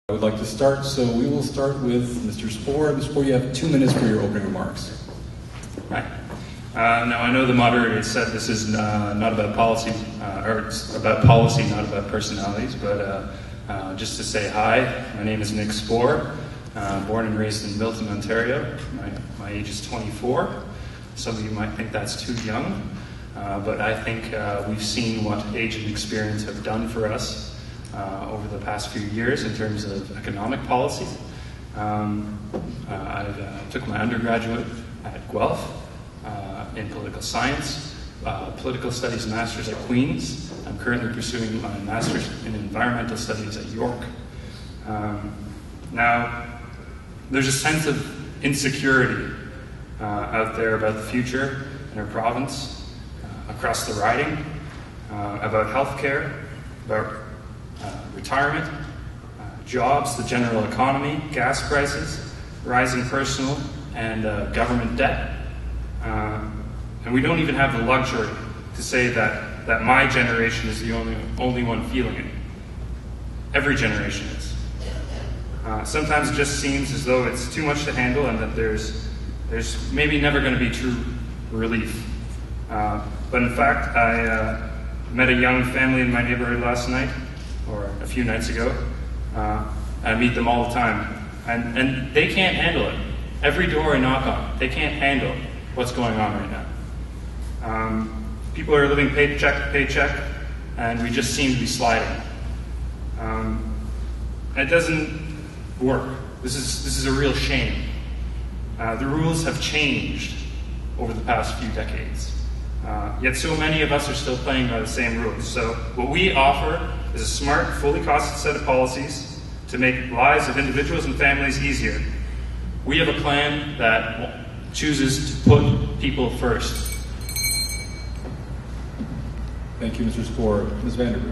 I would like to start, so we will start with Mr. Spoor. Mr. Spoor, you have 2 minutes for your opening remarks. Right. Now, I know the moderator said this is not about policy, or it's about policy, not about personalities, but just to say hi, my name is Nick Spoor, born and raised in Milton, Ontario. My age is 24. Some of you might think that's too young, but I think we've seen what age and experience have done for us over the past few years in terms of economic policy. I took my undergraduate at Guelph in political science, political studies master's at Queen's. I'm currently pursuing my master's in environmental studies at York. Now, there's a sense of insecurity out there about the future in our province, across the riding, about healthcare, about retirement, jobs, the general economy, gas prices, rising personal and government debt. And we don't even have the luxury to say that my generation is the only one feeling it. Every generation is. Sometimes it just seems as though it's too much to handle and that there's maybe never going to be true relief. But in fact, I met a young family in my neighborhood last night, or a few nights ago. I meet them all the time, and they can't handle it. Every door I knock on, they can't handle what's going on right now. People are living paycheck to paycheck, and we just seem to be sliding. It doesn't work. This is a real shame. The rules have changed over the past few decades. Yet so many of us are still playing by the same rules. So what we offer is a smart, fully costed set of policies to make lives of individuals and families easier. We have a plan that chooses to put people first. Thank you, Mr. Spoor. Ms. Vanderberg.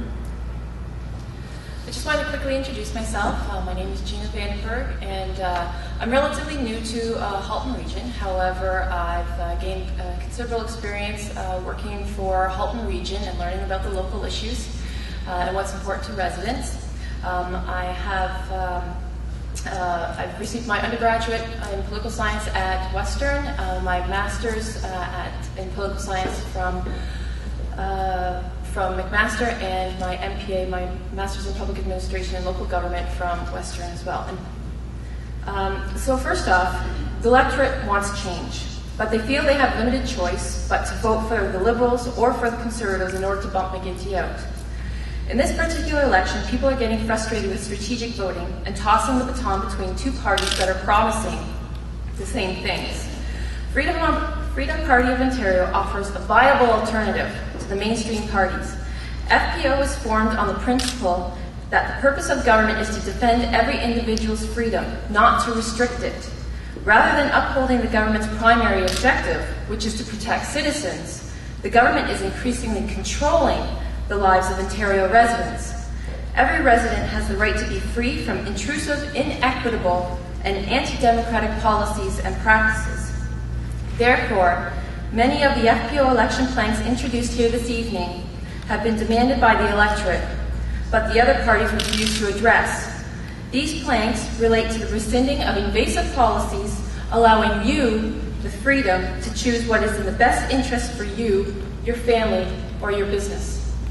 I just wanted to quickly introduce myself. My name is Gina Vandenberg, and I'm relatively new to Halton region. However, I've gained considerable experience working for Halton region and learning about the local issues and what's important to residents. I've received my undergraduate in political science at Western, my master's in political science from McMaster, and my MPA, my Master's in Public Administration and Local Government from Western as well. So first off, the electorate wants change, but they feel they have limited choice but to vote for the Liberals or for the Conservatives in order to bump McGuinty out. In this particular election, people are getting frustrated with strategic voting and tossing the baton between two parties that are promising the same things. Freedom Party of Ontario offers a viable alternative to the mainstream parties. FPO was formed on the principle that the purpose of government is to defend every individual's freedom, not to restrict it. Rather than upholding the government's primary objective, which is to protect citizens, the government is increasingly controlling the lives of Ontario residents. Every resident has the right to be free from intrusive, inequitable, and anti-democratic policies and practices. Therefore, many of the FPO election planks introduced here this evening have been demanded by the electorate, but the other parties refuse to address. These planks relate to the rescinding of invasive policies, allowing you the freedom to choose what is in the best interest for you, your family, or your business.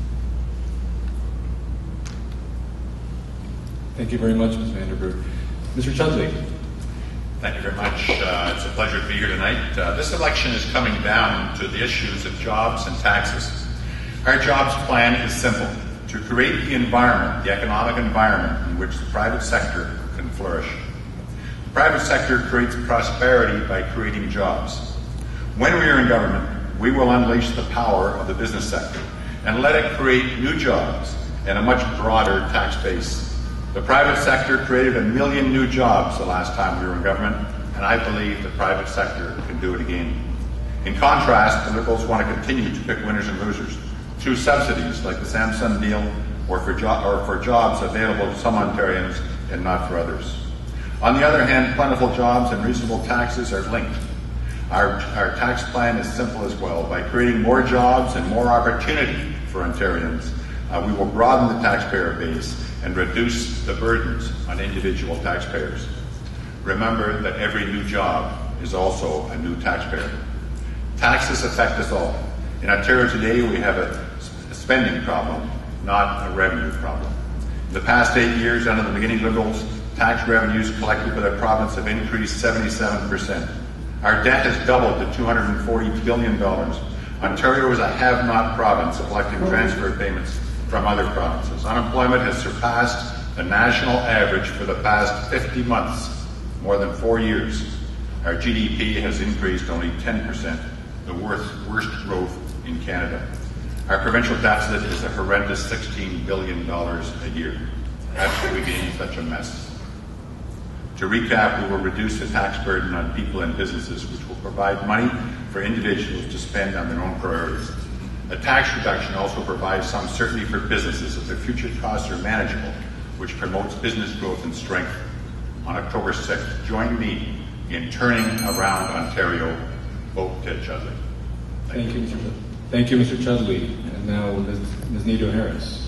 Thank you very much, Ms. Vanderberg. Mr. Chudley. Thank you very much. It's a pleasure to be here tonight. This election is coming down to the issues of jobs and taxes. Our jobs plan is simple: to create the environment, the economic environment in which the private sector can flourish. The private sector creates prosperity by creating jobs. When we are in government, we will unleash the power of the business sector and let it create new jobs and a much broader tax base. The private sector created 1 million new jobs the last time we were in government, and I believe the private sector can do it again. In contrast, the Liberals want to continue to pick winners and losers through subsidies like the Samsung deal or for jobs available to some Ontarians and not for others. On the other hand, plentiful jobs and reasonable taxes are linked. Our tax plan is simple as well. By creating more jobs and more opportunity for Ontarians, we will broaden the taxpayer base and reduce the burdens on individual taxpayers. Remember that every new job is also a new taxpayer. Taxes affect us all. In Ontario today, we have a spending problem, not a revenue problem. In the past 8 years, under the beginning Liberals, tax revenues collected by the province have increased 77%. Our debt has doubled to $240 billion. Ontario is a have-not province, collecting transfer payments from other provinces. Unemployment has surpassed the national average for the past 50 months, more than 4 years. Our GDP has increased only 10%, the worst growth in Canada. Our provincial deficit is a horrendous $16 billion a year. How should we be in such a mess? To recap, we will reduce the tax burden on people and businesses, which will provide money for individuals to spend on their own priorities. A tax reduction also provides some certainty for businesses that their future costs are manageable, which promotes business growth and strength. On October 6th, join me in turning around Ontario. Vote Ted Chudley. Thank you, Mr. Chudley. And now Ms. Nadeau Harris.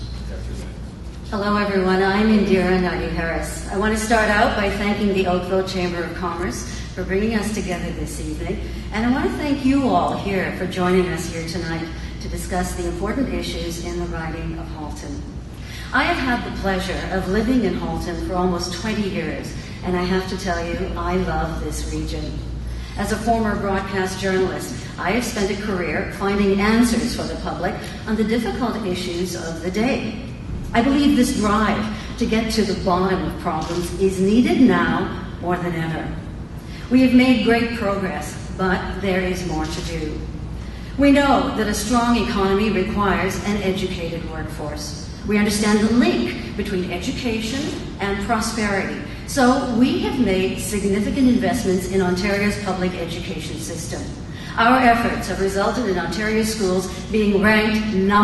Hello, everyone. I'm Indira Naidoo-Harris. I want to start out by thanking the Oakville Chamber of Commerce for bringing us together this evening. And I want to thank you all here for joining us here tonight to discuss the important issues in the riding of Halton. I have had the pleasure of living in Halton for almost 20 years, and I have to tell you, I love this region. As a former broadcast journalist, I have spent a career finding answers for the public on the difficult issues of the day. I believe this drive to get to the bottom of problems is needed now more than ever. We have made great progress, but there is more to do. We know that a strong economy requires an educated workforce. We understand the link between education and prosperity. So we have made significant investments in Ontario's public education system. Our efforts have resulted in Ontario schools being ranked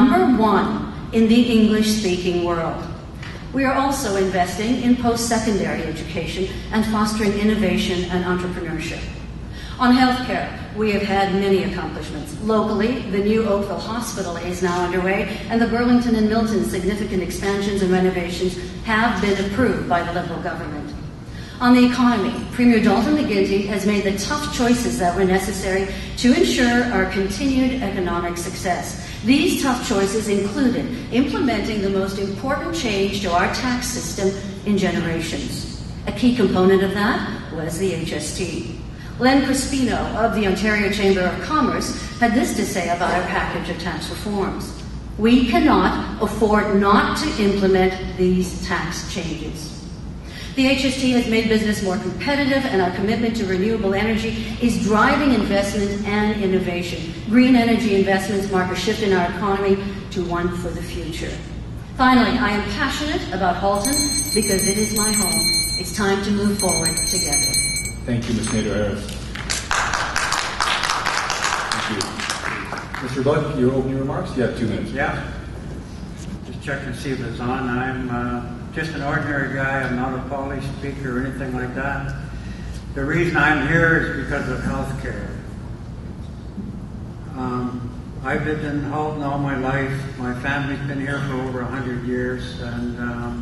#1 in the English-speaking world. We are also investing in post-secondary education and fostering innovation and entrepreneurship. On healthcare, we have had many accomplishments. Locally, the new Oakville Hospital is now underway, and the Burlington and Milton significant expansions and renovations have been approved by the Liberal government. On the economy, Premier Dalton McGuinty has made the tough choices that were necessary to ensure our continued economic success. These tough choices included implementing the most important change to our tax system in generations. A key component of that was the HST. Len Crispino of the Ontario Chamber of Commerce had this to say about our package of tax reforms. We cannot afford not to implement these tax changes. The HST has made business more competitive, and our commitment to renewable energy is driving investment and innovation. Green energy investments mark a shift in our economy to one for the future. Finally, I am passionate about Halton because it is my home. It's time to move forward together. Thank you, Ms. Nadeau-Harris. Thank you. Mr. Buck, your opening remarks? You have 2 minutes. Yeah. Just check and see if it's on. I'm just an ordinary guy. I'm not a polished speaker or anything like that. The reason I'm here is because of health care. I've lived in Halton all my life. My family's been here for over 100 years, and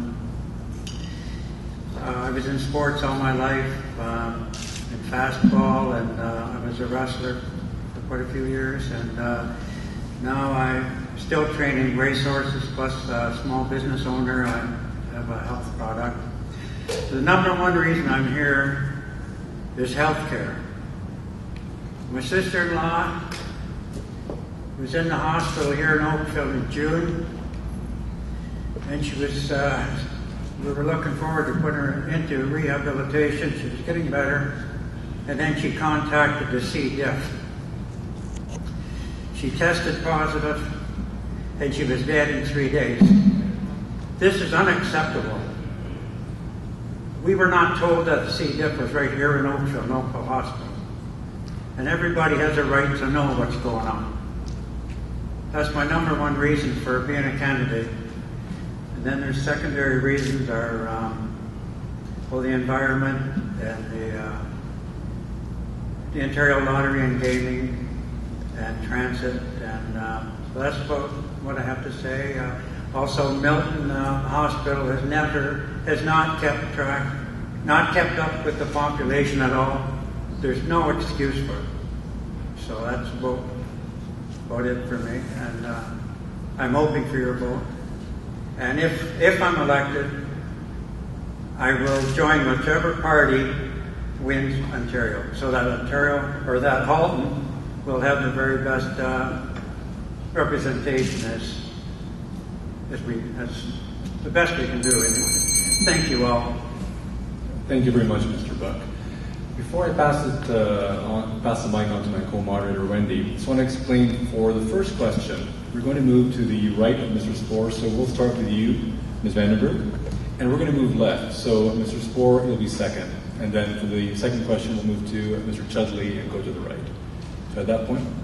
I was in sports all my life, in fastball, and I was a wrestler for quite a few years, and now I'm still training racehorses, plus a small business owner. I have a health product. So the #1 reason I'm here is health care. My sister-in-law was in the hospital here in Oakville in June, and she was, we were looking forward to putting her into rehabilitation. She was getting better, and then she contacted the C. diff. She tested positive, and she was dead in 3 days. This is unacceptable. We were not told that the C. diff was right here in Oakville, Oakville Hospital. And everybody has a right to know what's going on. That's my #1 reason for being a candidate. And then there's secondary reasons are, the environment and the Ontario Lottery and Gaming and transit. And so that's about what I have to say. Also, Milton Hospital has not kept up with the population at all. There's no excuse for it. So that's about it for me. And I'm hoping for your vote. And if I'm elected, I will join whichever party wins Ontario, so that Ontario or that Halton will have the very best representation as the best we can do. Anyway. Thank you all. Thank you very much, Mr. Buck. Before I pass the mic on to my co-moderator, Wendy, I just want to explain for the first question, we're going to move to the right of Mr. Spoor, so we'll start with you, Ms. Vandenberg, and we're going to move left. So Mr. Spoor, you'll be second. And then for the second question, we'll move to Mr. Chudley and go to the right. So at that point.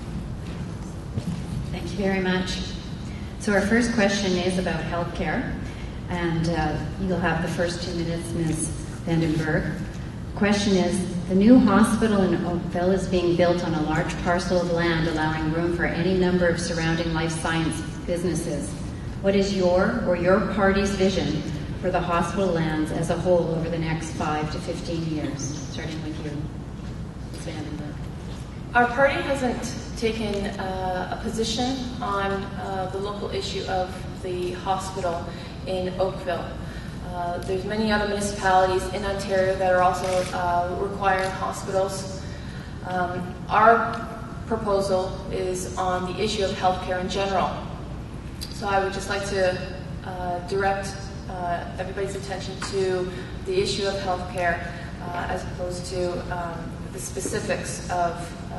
Thank you very much. So our first question is about healthcare, and you'll have the first 2 minutes, Ms. Vandenberg. Question is, the new hospital in Oakville is being built on a large parcel of land, allowing room for any number of surrounding life science businesses. What is your or your party's vision for the hospital lands as a whole over the next 5 to 15 years? Starting with you, Ms. Vandenberg. Our party hasn't taken a position on the local issue of the hospital in Oakville. There's many other municipalities in Ontario that are also requiring hospitals. Our proposal is on the issue of healthcare in general. So I would just like to direct everybody's attention to the issue of healthcare as opposed to the specifics of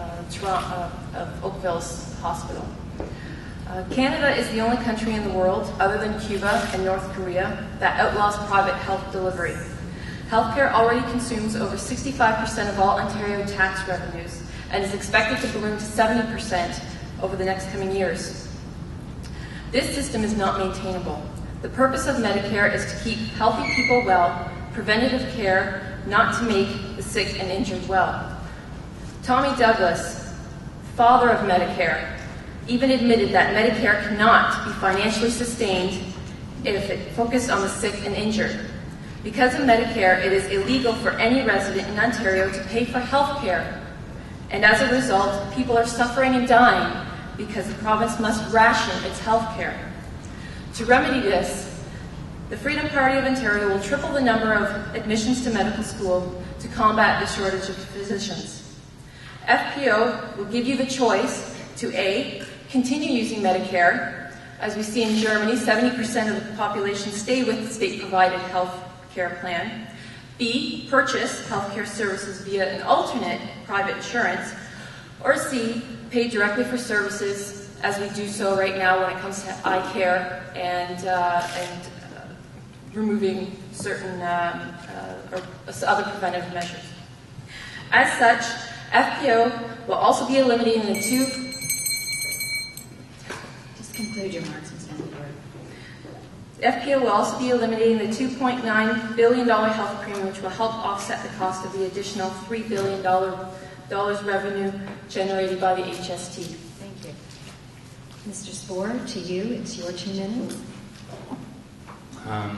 Oakville's hospital. Canada is the only country in the world, other than Cuba and North Korea, that outlaws private health delivery. Healthcare already consumes over 65% of all Ontario tax revenues and is expected to balloon to 70% over the next coming years. This system is not maintainable. The purpose of Medicare is to keep healthy people well, preventative care, not to make the sick and injured well. Tommy Douglas, father of Medicare, even admitted that Medicare cannot be financially sustained if it focused on the sick and injured. Because of Medicare, it is illegal for any resident in Ontario to pay for health care. And as a result, people are suffering and dying because the province must ration its health care. To remedy this, the Freedom Party of Ontario will triple the number of admissions to medical school to combat the shortage of physicians. FPO will give you the choice to A, continue using Medicare. As we see in Germany, 70% of the population stay with the state-provided health care plan. B, purchase healthcare services via an alternate private insurance. Or C, pay directly for services, as we do so right now when it comes to eye care and removing certain or other preventive measures. As such, FPO will also be eliminating the two... Conclude your remarks, Ms. Vandenberg. FPO will also be eliminating the $2.9 billion health premium, which will help offset the cost of the additional $3 billion revenue generated by the HST. Thank you. Mr. Spoor, to you, it's your 2 minutes. I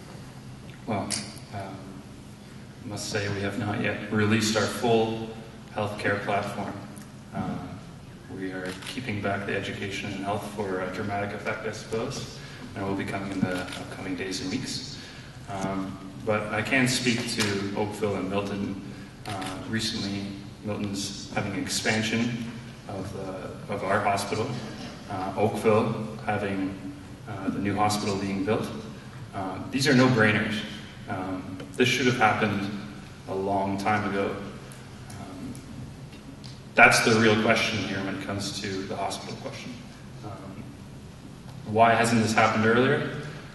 must say we have not yet released our full healthcare platform. We are keeping back the education and health for a dramatic effect, I suppose, and it will be coming in the upcoming days and weeks. But I can speak to Oakville and Milton. Recently, Milton's having an expansion of our hospital. Oakville having the new hospital being built. These are no-brainers. This should have happened a long time ago. That's the real question here when it comes to the hospital question. Why hasn't this happened earlier?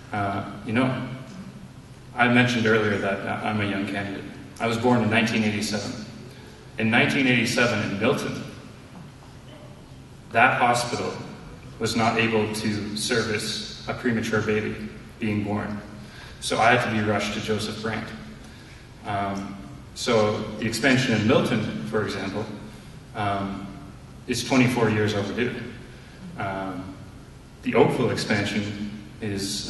I mentioned earlier that I'm a young candidate. I was born in 1987. In 1987 in Milton, that hospital was not able to service a premature baby being born. So I had to be rushed to Joseph Brant. So the expansion in Milton, for example, is 24 years overdue. The Oakville expansion is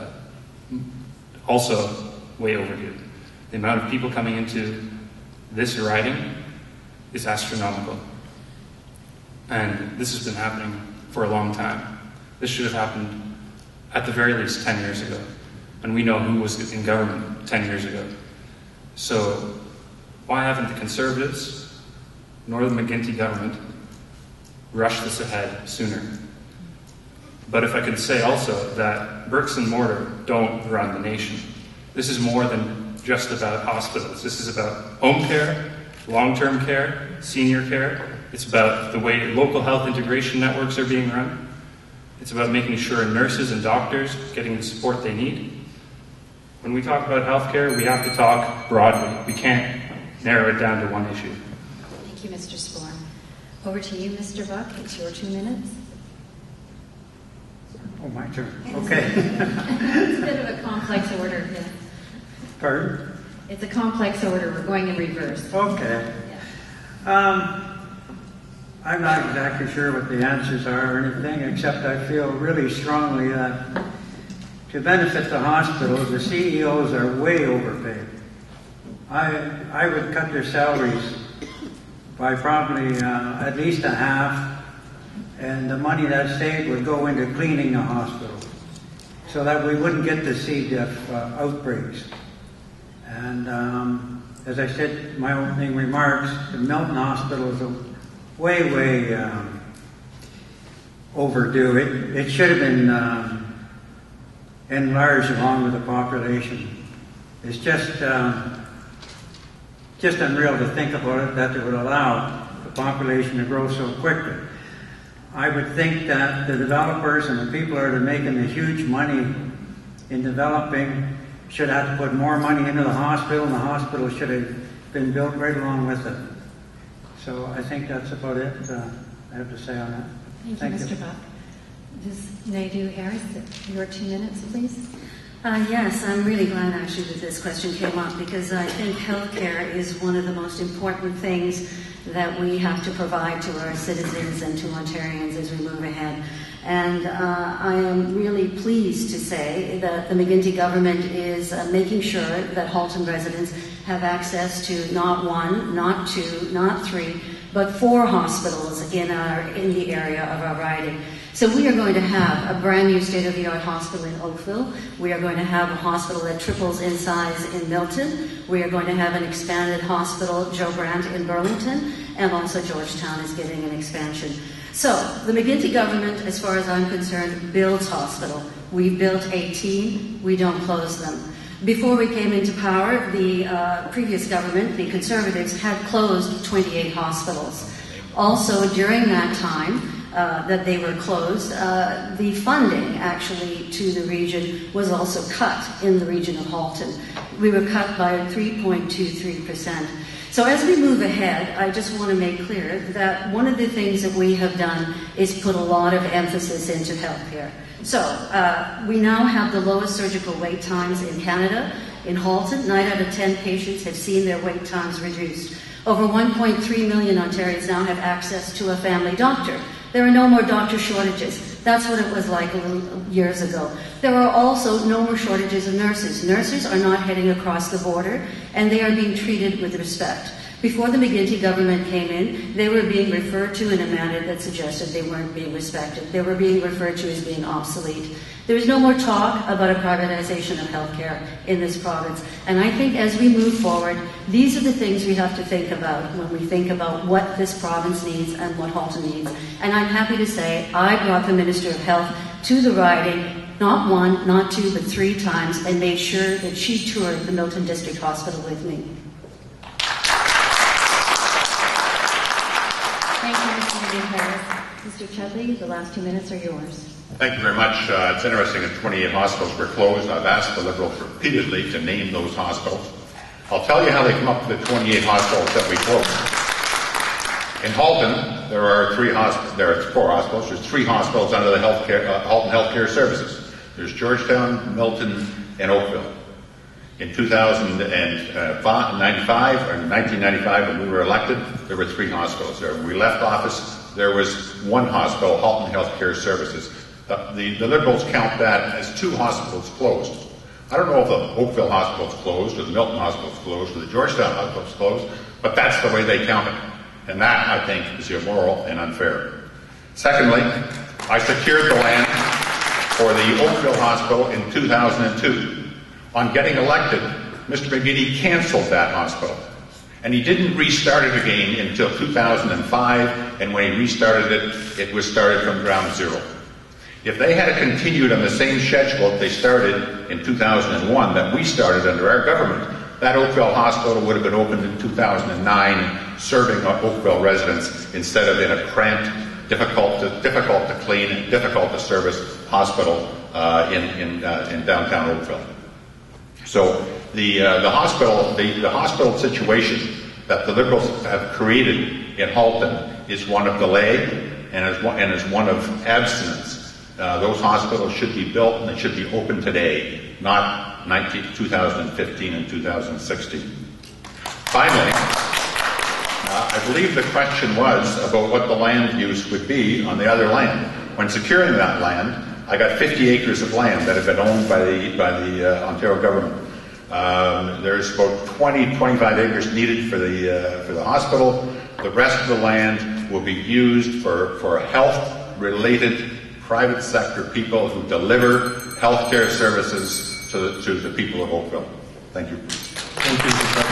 also way overdue. The amount of people coming into this riding is astronomical. And this has been happening for a long time. This should have happened at the very least 10 years ago. And we know who was in government 10 years ago. So why haven't the Conservatives nor the McGuinty government rushed this ahead sooner? But if I could say also that bricks and mortar don't run the nation. This is more than just about hospitals. This is about home care, long-term care, senior care. It's about the way local health integration networks are being run. It's about making sure nurses and doctors are getting the support they need. When we talk about healthcare, we have to talk broadly. We can't narrow it down to one issue. Thank you, Mr. Spohr. Over to you, Mr. Buck. It's your 2 minutes. Oh, my turn. Okay. It's a bit of a complex order. Yeah. Pardon? It's a complex order. We're going in reverse. Okay. I'm not exactly sure what the answers are or anything, except I feel really strongly that to benefit the hospitals, the CEOs are way overpaid. I would cut their salaries by probably at least a half, and the money that saved would go into cleaning the hospital so that we wouldn't get the C. diff outbreaks. And as I said in my opening remarks, the Milton Hospital is way overdue. It should have been enlarged along with the population. It's just unreal to think about it, that it would allow the population to grow so quickly. I would think that the developers and the people that are making the huge money in developing should have to put more money into the hospital, and the hospital should have been built right along with it. So I think that's about it I have to say on that. Thank you, Mr. Buck. Ms. Naidoo-Harris, your 2 minutes, please. Yes, I'm really glad actually that this question came up, because I think healthcare is one of the most important things that we have to provide to our citizens and to Ontarians as we move ahead. And I am really pleased to say that the McGuinty government is making sure that Halton residents have access to not one, not two, not three, but 4 hospitals in the area of our riding. So we are going to have a brand new state-of-the-art hospital in Oakville. We are going to have a hospital that triples in size in Milton. We are going to have an expanded hospital, Joe Brandt, in Burlington, and also Georgetown is getting an expansion. So the McGuinty government, as far as I'm concerned, builds hospital. We've built 18. We don't close them. Before we came into power, the previous government, the Conservatives, had closed 28 hospitals. Also, during that time that they were closed, the funding actually to the region was also cut in the region of Halton. We were cut by 3.23%. So as we move ahead, I just want to make clear that one of the things that we have done is put a lot of emphasis into healthcare. So we now have the lowest surgical wait times in Canada. In Halton, 9 out of 10 patients have seen their wait times reduced. Over 1.3 million Ontarians now have access to a family doctor. There are no more doctor shortages. That's what it was like a little years ago. There are also no more shortages of nurses. Nurses are not heading across the border, and they are being treated with respect. Before the McGuinty government came in, they were being referred to in a manner that suggested they weren't being respected. They were being referred to as being obsolete. There is no more talk about a privatization of healthcare in this province. And I think as we move forward, these are the things we have to think about when we think about what this province needs and what Halton needs. And I'm happy to say I brought the Minister of Health to the riding, not 1, not 2, but 3 times, and made sure that she toured the Milton District Hospital with me. Thank you, Ms. Naidoo-Harris. Mr. Chudley, the last 2 minutes are yours. Thank you very much. It's interesting that 28 hospitals were closed. I've asked the Liberals repeatedly to name those hospitals. I'll tell you how they come up with the 28 hospitals that we closed. In Halton, there are 4 hospitals. There's 3 hospitals under the Halton Healthcare Services. There's Georgetown, Milton, and Oakville. In 1995, when we were elected, there were 3 hospitals there. When we left office, there was 1 hospital, Halton Healthcare Services. The Liberals count that as 2 hospitals closed. I don't know if the Oakville Hospital's closed, or the Milton Hospital's closed, or the Georgetown Hospital's closed, but that's the way they count it. And that, I think, is immoral and unfair. Secondly, I secured the land for the Oakville Hospital in 2002. On getting elected, Mr. McGinney canceled that hospital. And he didn't restart it again until 2005, and when he restarted it, it was started from ground zero. If they had continued on the same schedule that they started in 2001, that we started under our government, that Oakville Hospital would have been opened in 2009, serving Oakville residents instead of in a cramped, difficult to clean, difficult to service hospital in downtown Oakville. So the hospital situation that the Liberals have created in Halton is one of delay and is one of abstinence. Those hospitals should be built and they should be open today, not 2015 and 2016. Finally, I believe the question was about what the land use would be on the other land. When securing that land, I got 50 acres of land that have been owned by the Ontario government. There's about 25 acres needed for the hospital. The rest of the land will be used for health-related private sector people who deliver healthcare services to the people of Oakville. Thank you. Thank you, Mr.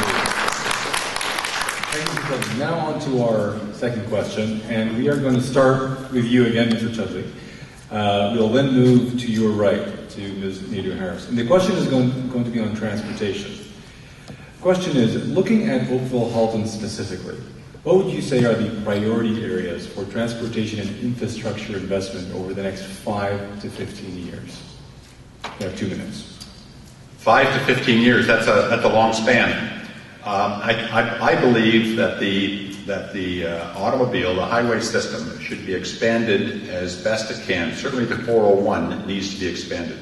Chudley. Now on to our second question, and we are going to start with you again, Mr. Chudley. We'll then move to your right, to Ms. Nadeau-Harris. And the question is going to be on transportation. The question is, looking at Oakville Halton specifically, what would you say are the priority areas for transportation and infrastructure investment over the next 5 to 15 years? You have 2 minutes. 5 to 15 years, that's a long span. I believe that the automobile, the highway system, should be expanded as best it can. Certainly the 401 needs to be expanded.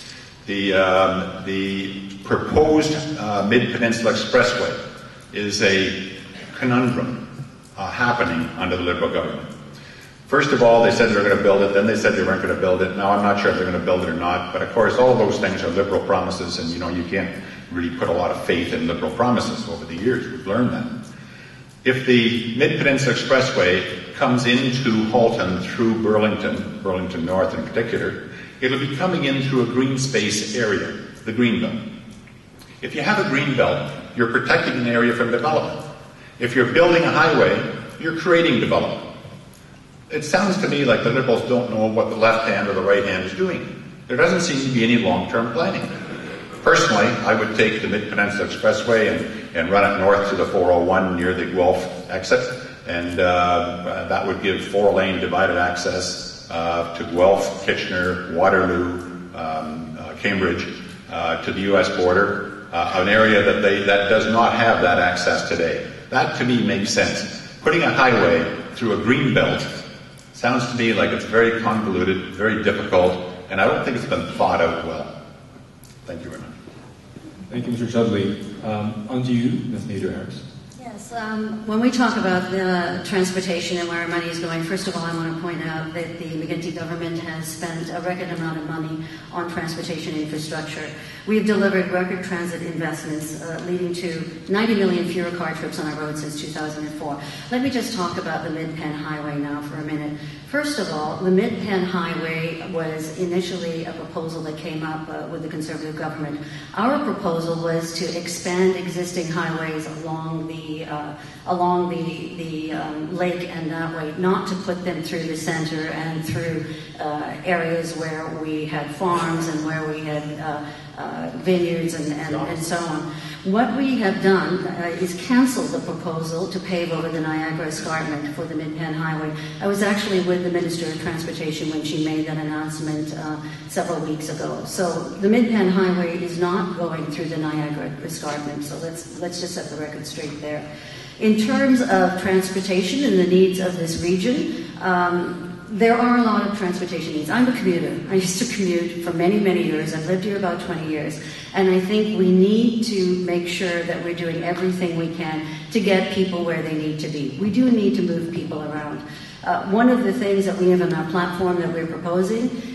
The proposed Mid-Peninsula Expressway is a conundrum happening under the Liberal government. First of all, they said they were going to build it, then they said they weren't going to build it. Now I'm not sure if they're going to build it or not, but of course all of those things are Liberal promises, and you can't really put a lot of faith in Liberal promises over the years. We've learned that. If the Mid-Peninsula Expressway comes into Halton through Burlington North in particular, it'll be coming in through a green space area, the Greenbelt. If you have a greenbelt, you're protecting an area from development. If you're building a highway, you're creating development. It sounds to me like the Liberals don't know what the left hand or the right hand is doing. There doesn't seem to be any long-term planning. Personally, I would take the Mid-Peninsula Expressway and run it north to the 401 near the Guelph exit, and that would give 4-lane divided access to Guelph, Kitchener, Waterloo, Cambridge, to the U.S. border, an area that does not have that access today. That, to me, makes sense. Putting a highway through a green belt sounds to me like it's very convoluted, very difficult, and I don't think it's been thought out well. Thank you very much. Thank you, Mr. Chudley. On to you, Ms. Nadeau-Harris. Yes, when we talk about the transportation and where our money is going, first of all, I want to point out that the McGuinty government has spent a record amount of money on transportation infrastructure. We've delivered record transit investments leading to 90 million fewer car trips on our roads since 2004. Let me just talk about the Mid-Penn Highway now for a minute. First of all, the Mid-Penn Highway was initially a proposal that came up with the Conservative government. Our proposal was to expand existing highways along the lake and that way, not to put them through the center and through areas where we had farms and where we had vineyards and so on. What we have done is cancel the proposal to pave over the Niagara Escarpment for the Mid-Penn Highway. I was actually with the Minister of Transportation when she made that announcement several weeks ago. So the Mid-Penn Highway is not going through the Niagara Escarpment, so let's just set the record straight there. In terms of transportation and the needs of this region, there are a lot of transportation needs. I'm a commuter. I used to commute for many, many years. I've lived here about 20 years. And I think we need to make sure that we're doing everything we can to get people where they need to be. We do need to move people around. One of the things that we have on our platform that we're proposing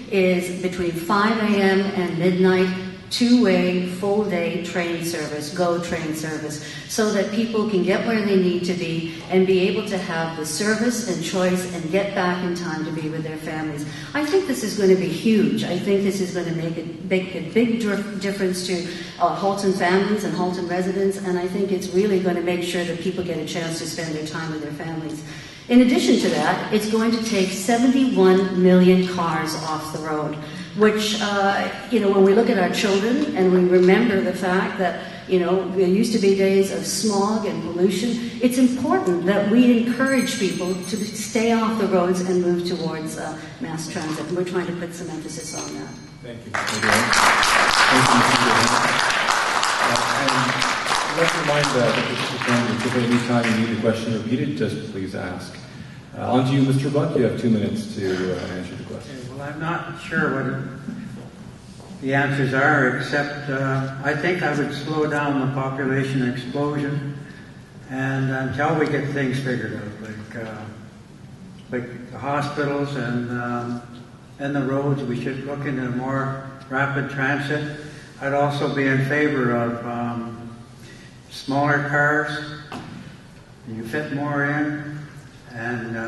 is between 5 a.m. and midnight, two-way, full-day train service, GO train service, so that people can get where they need to be and be able to have the service and choice and get back in time to be with their families. I think this is going to be huge. I think this is going to make a big difference to Halton families and Halton residents, and I think it's really going to make sure that people get a chance to spend their time with their families. In addition to that, it's going to take 71 million cars off the road, which, when we look at our children and we remember the fact that, there used to be days of smog and pollution, it's important that we encourage people to stay off the roads and move towards mass transit. And we're trying to put some emphasis on that. Thank you, Mr. Graham. Thank you, Mr. Graham. And let's remind the participants, if at any time you need the question repeated, just please ask. On to you, Mr. Buck. You have 2 minutes to answer the question. Okay, well, I'm not sure what the answers are, except I think I would slow down the population explosion, and until we get things figured out, like the hospitals and the roads, we should look into more rapid transit. I'd also be in favor of smaller cars. You fit more in, and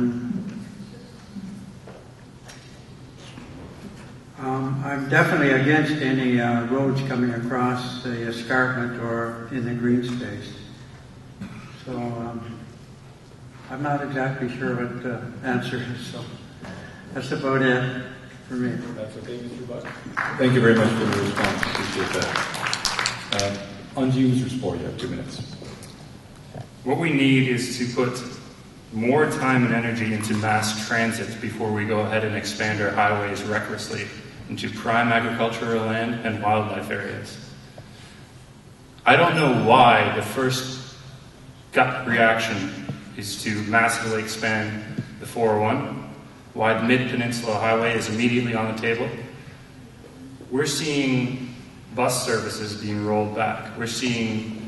I'm definitely against any roads coming across the escarpment or in the green space. So I'm not exactly sure what the answer is, so that's about it for me. That's okay, Mr. Buck. Thank you very much for the response. Appreciate that. On to you, Mr. Spohr. You have 2 minutes. What we need is to put more time and energy into mass transit before we go ahead and expand our highways recklessly into prime agricultural land and wildlife areas. I don't know why the first gut reaction is to massively expand the 401, why the Mid-Peninsula Highway is immediately on the table. We're seeing bus services being rolled back. We're seeing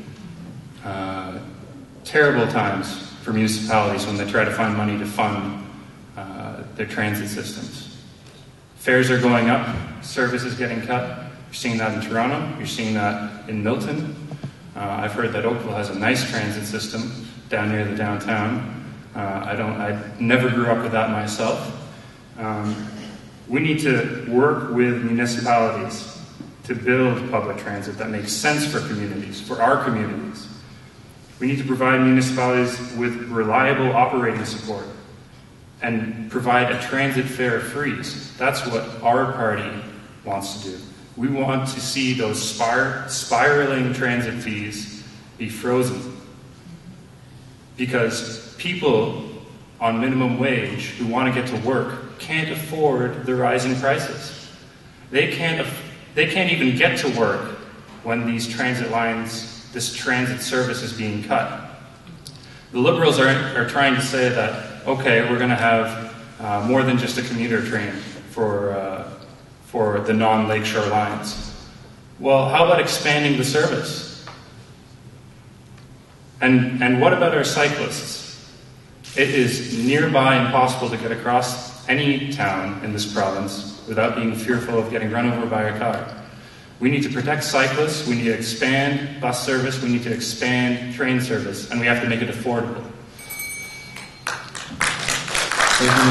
terrible times for municipalities when they try to find money to fund their transit systems. Fares are going up, service is getting cut. You're seeing that in Toronto, you're seeing that in Milton. I've heard that Oakville has a nice transit system down near the downtown. I never grew up with that myself. We need to work with municipalities to build public transit that makes sense for communities, for our communities. We need to provide municipalities with reliable operating support and provide a transit fare freeze. That's what our party wants to do. We want to see those spiraling transit fees be frozen. Because people on minimum wage who want to get to work can't afford the rising prices. They can't even get to work when these transit lines, this transit service is being cut. The Liberals are trying to say that, okay, we're going to have more than just a commuter train for the non-lakeshore lines. Well, how about expanding the service? And what about our cyclists? It is nearby impossible to get across any town in this province without being fearful of getting run over by a car. We need to protect cyclists, we need to expand bus service, we need to expand train service, and we have to make it affordable. Thank you,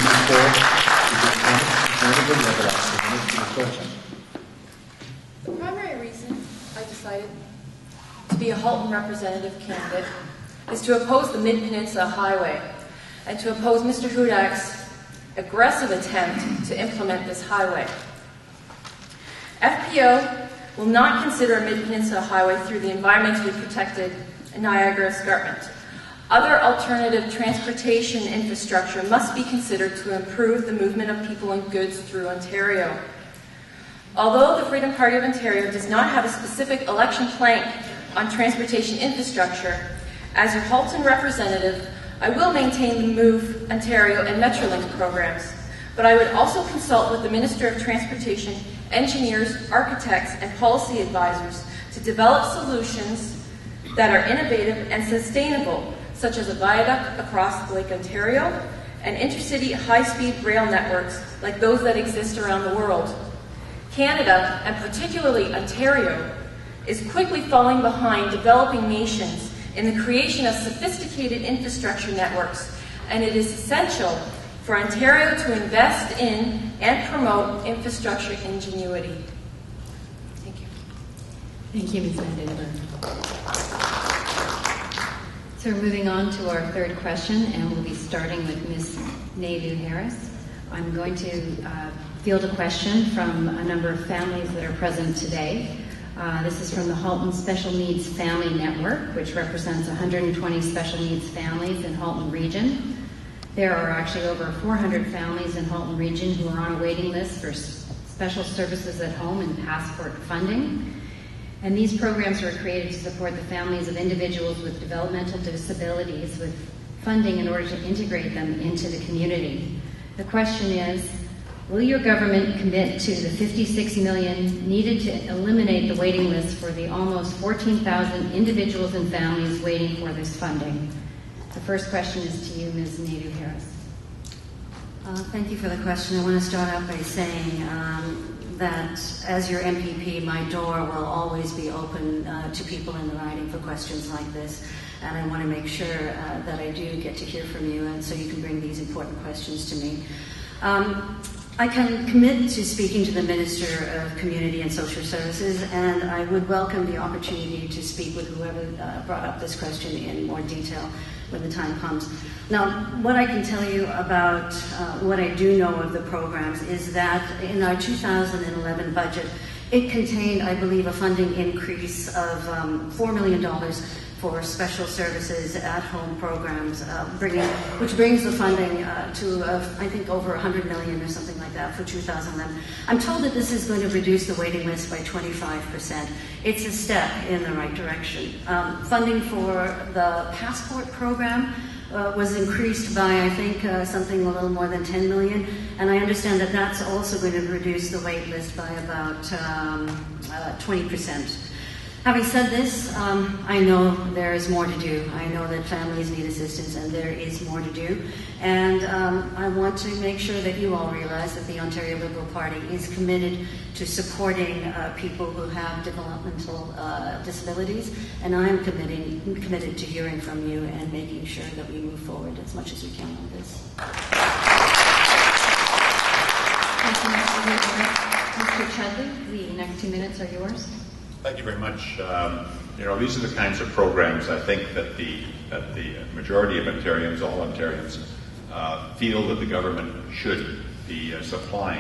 Mr. Spohr. The primary reason I decided to be a Halton representative candidate is to oppose the Mid-Peninsula Highway and to oppose Mr. Hudak's aggressive attempt to implement this highway. FPO will not consider a Mid-Peninsula Highway through the environmentally protected Niagara Escarpment. Other alternative transportation infrastructure must be considered to improve the movement of people and goods through Ontario. Although the Freedom Party of Ontario does not have a specific election plank on transportation infrastructure, as your Halton representative, I will maintain the Move Ontario and Metrolinx programs, but I would also consult with the Minister of Transportation, engineers, architects, and policy advisors to develop solutions that are innovative and sustainable, such as a viaduct across Lake Ontario and intercity high-speed rail networks like those that exist around the world. Canada, and particularly Ontario, is quickly falling behind developing nations in the creation of sophisticated infrastructure networks, and it is essential for Ontario to invest in and promote infrastructure ingenuity. Thank you. Thank you, Ms. Vandenberg. So we're moving on to our third question, and we'll be starting with Ms. Naidu-Harris. I'm going to field a question from a number of families that are present today. This is from the Halton Special Needs Family Network, which represents 120 special needs families in Halton Region. There are actually over 400 families in Halton Region who are on a waiting list for special services at home and passport funding. And these programs were created to support the families of individuals with developmental disabilities with funding in order to integrate them into the community. The question is, will your government commit to the $56 million needed to eliminate the waiting list for the almost 14,000 individuals and families waiting for this funding? The first question is to you, Ms. Naidu-Harris. Thank you for the question. I want to start out by saying that as your MPP, my door will always be open to people in the riding for questions like this. And I want to make sure that I do get to hear from you, and so you can bring these important questions to me. I can commit to speaking to the Minister of Community and Social Services, and I would welcome the opportunity to speak with whoever brought up this question in more detail when the time comes. Now, what I can tell you about what I do know of the programs is that in our 2011 budget, it contained, I believe, a funding increase of $4 million for special services at-home programs, which brings the funding to, I think, over $100 million or something like that for 2011. I'm told that this is going to reduce the waiting list by 25%. It's a step in the right direction. Funding for the passport program was increased by, I think, something a little more than $10 million, and I understand that that's also going to reduce the wait list by about 20%. Having said this, I know there is more to do. I know that families need assistance, and there is more to do. And I want to make sure that you all realize that the Ontario Liberal Party is committed to supporting people who have developmental disabilities, and I am committed to hearing from you and making sure that we move forward as much as we can on this. Thank you, Mr. Chudley. The next 2 minutes are yours. Thank you very much. These are the kinds of programs I think that the majority of Ontarians, all Ontarians, feel that the government should be supplying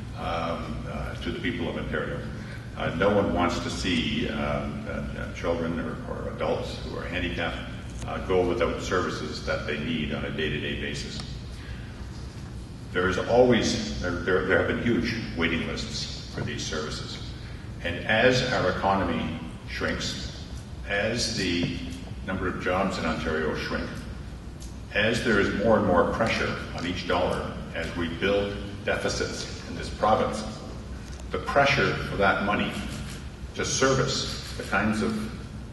to the people of Ontario. No one wants to see children or adults who are handicapped go without services that they need on a day-to-day basis. There have been huge waiting lists for these services. And as our economy shrinks, as the number of jobs in Ontario shrink, as there is more and more pressure on each dollar as we build deficits in this province, the pressure for that money to service the kinds of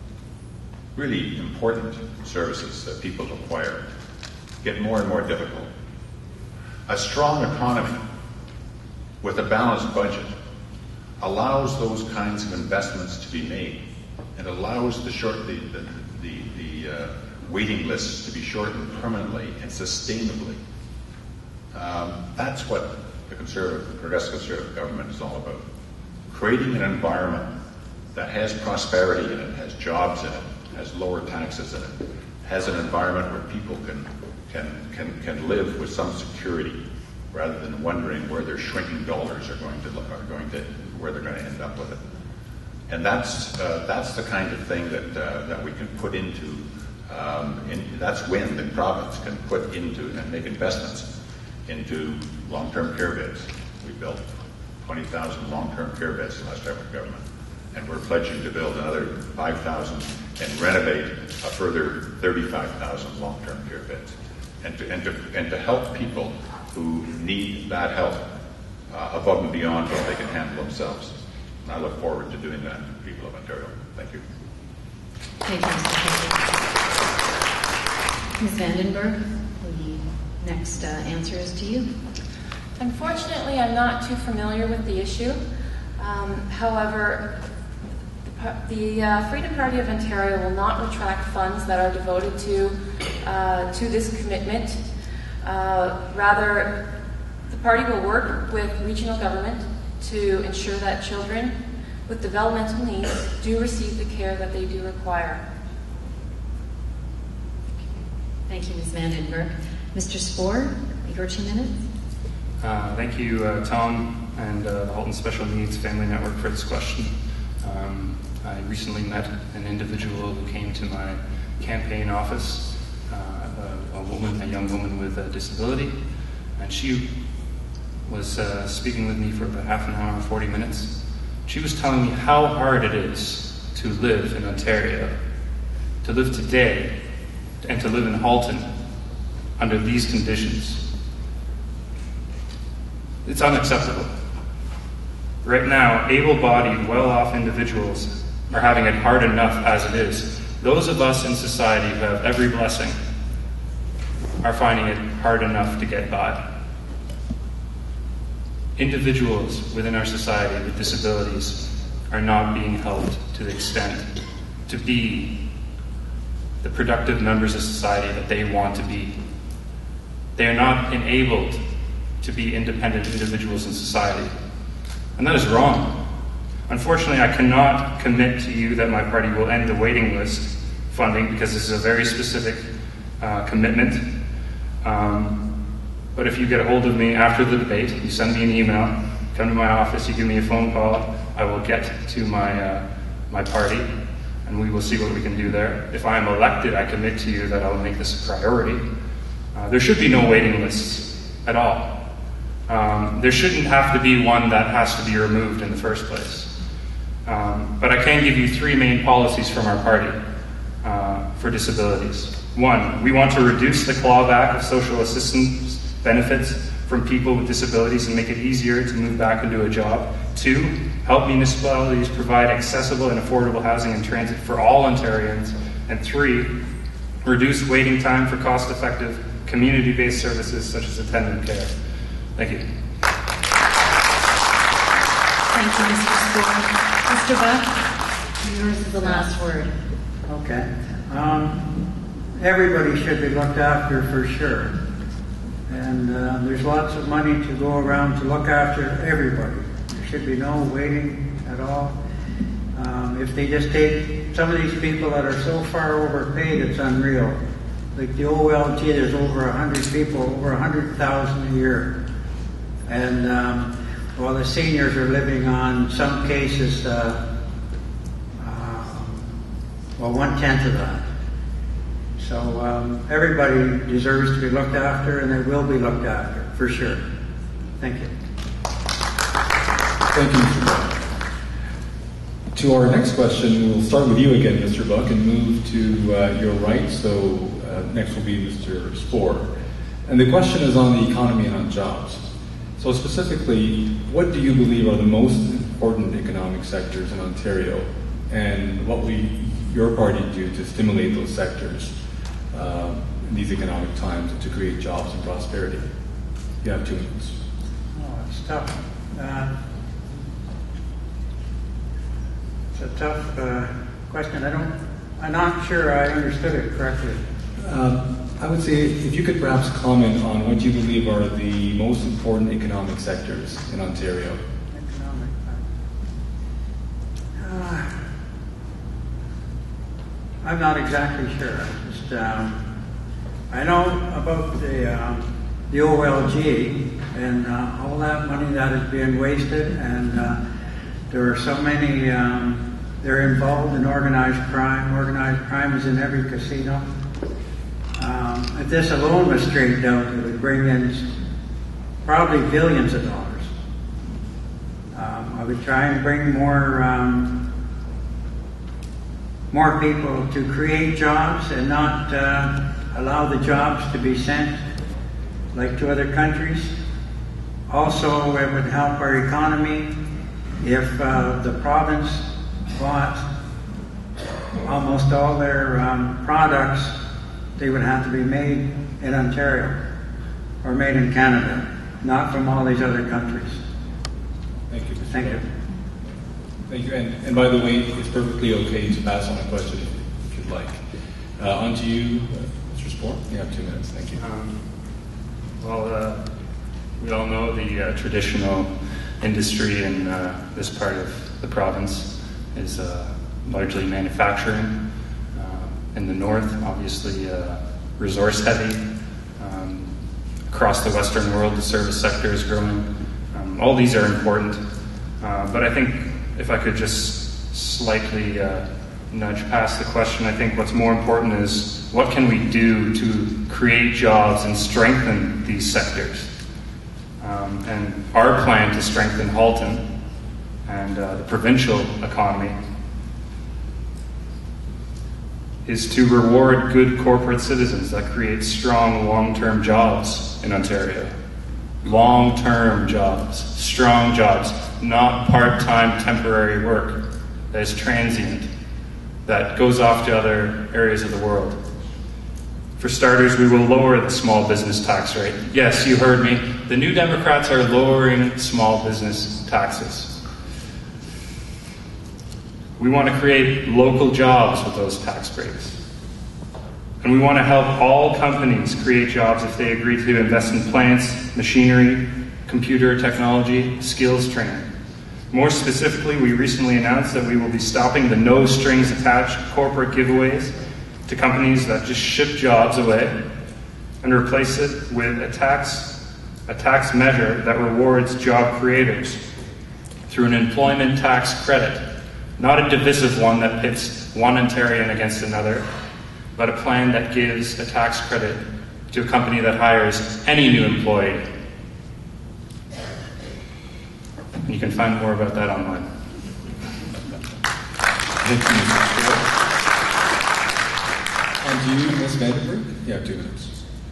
really important services that people require get more and more difficult. A strong economy with a balanced budget allows those kinds of investments to be made, and allows the waiting lists to be shortened permanently and sustainably. That's what the Progressive Conservative government is all about. Creating an environment that has prosperity in it, has jobs in it, has lower taxes in it, has an environment where people can live with some security, rather than wondering where their shrinking dollars are going to where they're going to end up with it. And that's the kind of thing that we can put into. That's when the province can put into and make investments into long-term care beds. We built 20,000 long-term care beds in last government, and we're pledging to build another 5,000 and renovate a further 35,000 long-term care beds, and to help people who need that help above and beyond what they can handle themselves. And I look forward to doing that for the people of Ontario. Thank you. Thank you, Mr. President. Ms. Vandenberg, the next answer is to you. Unfortunately, I'm not too familiar with the issue. However, the Freedom Party of Ontario will not retract funds that are devoted to this commitment. Rather, the party will work with regional government to ensure that children with developmental needs do receive the care that they do require. Thank you, Ms. Vandenberg. Mr. Spoor, your 2 minutes. Thank you, Tom, and the Halton Special Needs Family Network for this question. I recently met an individual who came to my campaign office, a young woman with a disability, and she was speaking with me for about half an hour, 40 minutes. She was telling me how hard it is to live in Ontario, to live today, and to live in Halton under these conditions. It's unacceptable. Right now, able-bodied, well-off individuals are having it hard enough as it is. Those of us in society who have every blessing are finding it hard enough to get by. Individuals within our society with disabilities are not being helped to the extent to be the productive members of society that they want to be. They are not enabled to be independent individuals in society. And that is wrong. Unfortunately, I cannot commit to you that my party will end the waiting list funding because this is a very specific commitment. But if you get a hold of me after the debate, you send me an email, come to my office, you give me a phone call, I will get to my party, and we will see what we can do there. If I am elected, I commit to you that I will make this a priority. There should be no waiting lists at all. There shouldn't have to be one that has to be removed in the first place. But I can give you 3 main policies from our party for disabilities. 1, we want to reduce the clawback of social assistance benefits from people with disabilities and make it easier to move back into a job. 2, help municipalities provide accessible and affordable housing and transit for all Ontarians. And 3, reduce waiting time for cost-effective community-based services such as attendant care. Thank you. Thank you, Mr. Spoor. Mr. Buck, yours is the last word. Okay. Everybody should be looked after for sure. And there's lots of money to go around to look after everybody. There should be no waiting at all. If they just take some of these people that are so far overpaid, it's unreal. Like the OLG, there's over 100 people, over 100,000 a year. And while the seniors are living on, some cases, 1/10 of that. So everybody deserves to be looked after, and they will be looked after, for sure. Thank you. Thank you, Mr. Buck. To our next question, we'll start with you again, Mr. Buck, and move to your right. So next will be Mr. Spoor. And the question is on the economy and on jobs. So specifically, what do you believe are the most important economic sectors in Ontario, and what will your party do to stimulate those sectors in these economic times and to create jobs and prosperity? You have 2 minutes. Oh, it's tough. It's a tough question. I'm not sure I understood it correctly. I would say if you could perhaps comment on what you believe are the most important economic sectors in Ontario. Economic. I'm not exactly sure. Just, I know about the OLG and all that money that is being wasted, and there are so many. They're involved in organized crime. Organized crime is in every casino. If this alone was straightened out, it would bring in probably billions of dollars. I would try and bring more people to create jobs and not allow the jobs to be sent like to other countries. Also, it would help our economy if the province bought almost all their products. They would have to be made in Ontario. are made in Canada, not from all these other countries. Thank you. Mr. Thank you. Buck. Thank you. And by the way, it's perfectly okay to pass on a question if you'd like. On to you, Mr. Spore. You have 2 minutes. Thank you. We all know the traditional industry in this part of the province is largely manufacturing. In the north, obviously, resource heavy. Across the Western world, the service sector is growing. All these are important, but I think if I could just slightly nudge past the question, I think what's more important is what can we do to create jobs and strengthen these sectors? And our plan to strengthen Halton and the provincial economy is to reward good corporate citizens that create strong long-term jobs in Ontario. Long-term jobs, strong jobs, not part-time temporary work that is transient, that goes off to other areas of the world. For starters, we will lower the small business tax rate. Yes, you heard me. The New Democrats are lowering small business taxes. We want to create local jobs with those tax breaks. And we want to help all companies create jobs if they agree to invest in plants, machinery, computer technology, skills training. More specifically, we recently announced that we will be stopping the no strings attached corporate giveaways to companies that just ship jobs away and replace it with a tax measure that rewards job creators through an employment tax credit. Not a divisive one that pits one Ontarian against another, but a plan that gives a tax credit to a company that hires any new employee. And you can find more about that online. Thank you, Mr. Spore. On to you, Ms. Vandenberg. You have 2 minutes.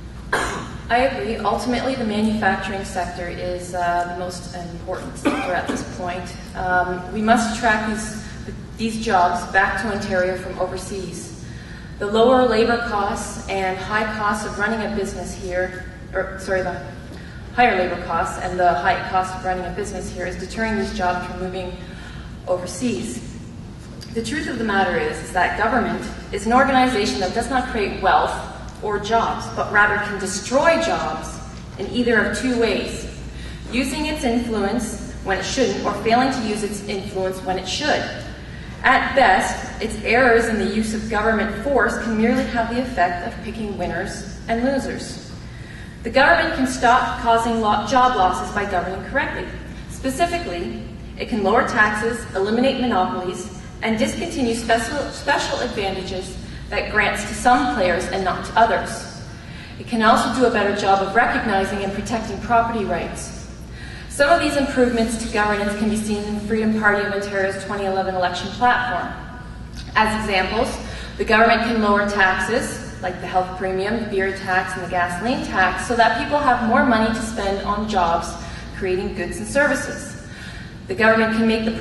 I agree. Ultimately, the manufacturing sector is the most important sector at this point. We must attract these jobs back to Ontario from overseas. The lower labor costs and high costs of running a business here, the higher labor costs and the high cost of running a business here is deterring these jobs from moving overseas. The truth of the matter is that government is an organization that does not create wealth or jobs, but rather can destroy jobs in either of 2 ways: using its influence when it shouldn't, or failing to use its influence when it should. At best, its errors in the use of government force can merely have the effect of picking winners and losers. The government can stop causing job losses by governing correctly. Specifically, it can lower taxes, eliminate monopolies, and discontinue special advantages that grants to some players and not to others. It can also do a better job of recognizing and protecting property rights. Some of these improvements to governance can be seen in the Freedom Party of Ontario's 2011 election platform. As examples, the government can lower taxes, like the health premium, the beer tax, and the gasoline tax, so that people have more money to spend on jobs, creating goods and services. The government can make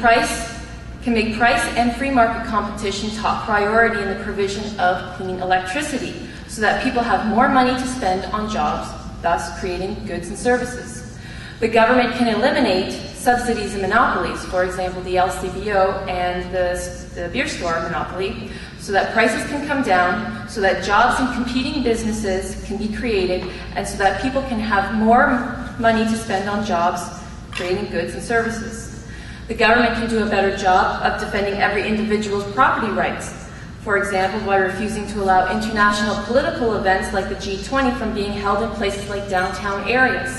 price and free market competition top priority in the provision of clean electricity, so that people have more money to spend on jobs, thus creating goods and services. The government can eliminate subsidies and monopolies, for example, the LCBO and the beer store monopoly, so that prices can come down, so that jobs and competing businesses can be created, and so that people can have more money to spend on jobs, creating goods and services. The government can do a better job of defending every individual's property rights, for example, by refusing to allow international political events like the G20 from being held in places like downtown areas.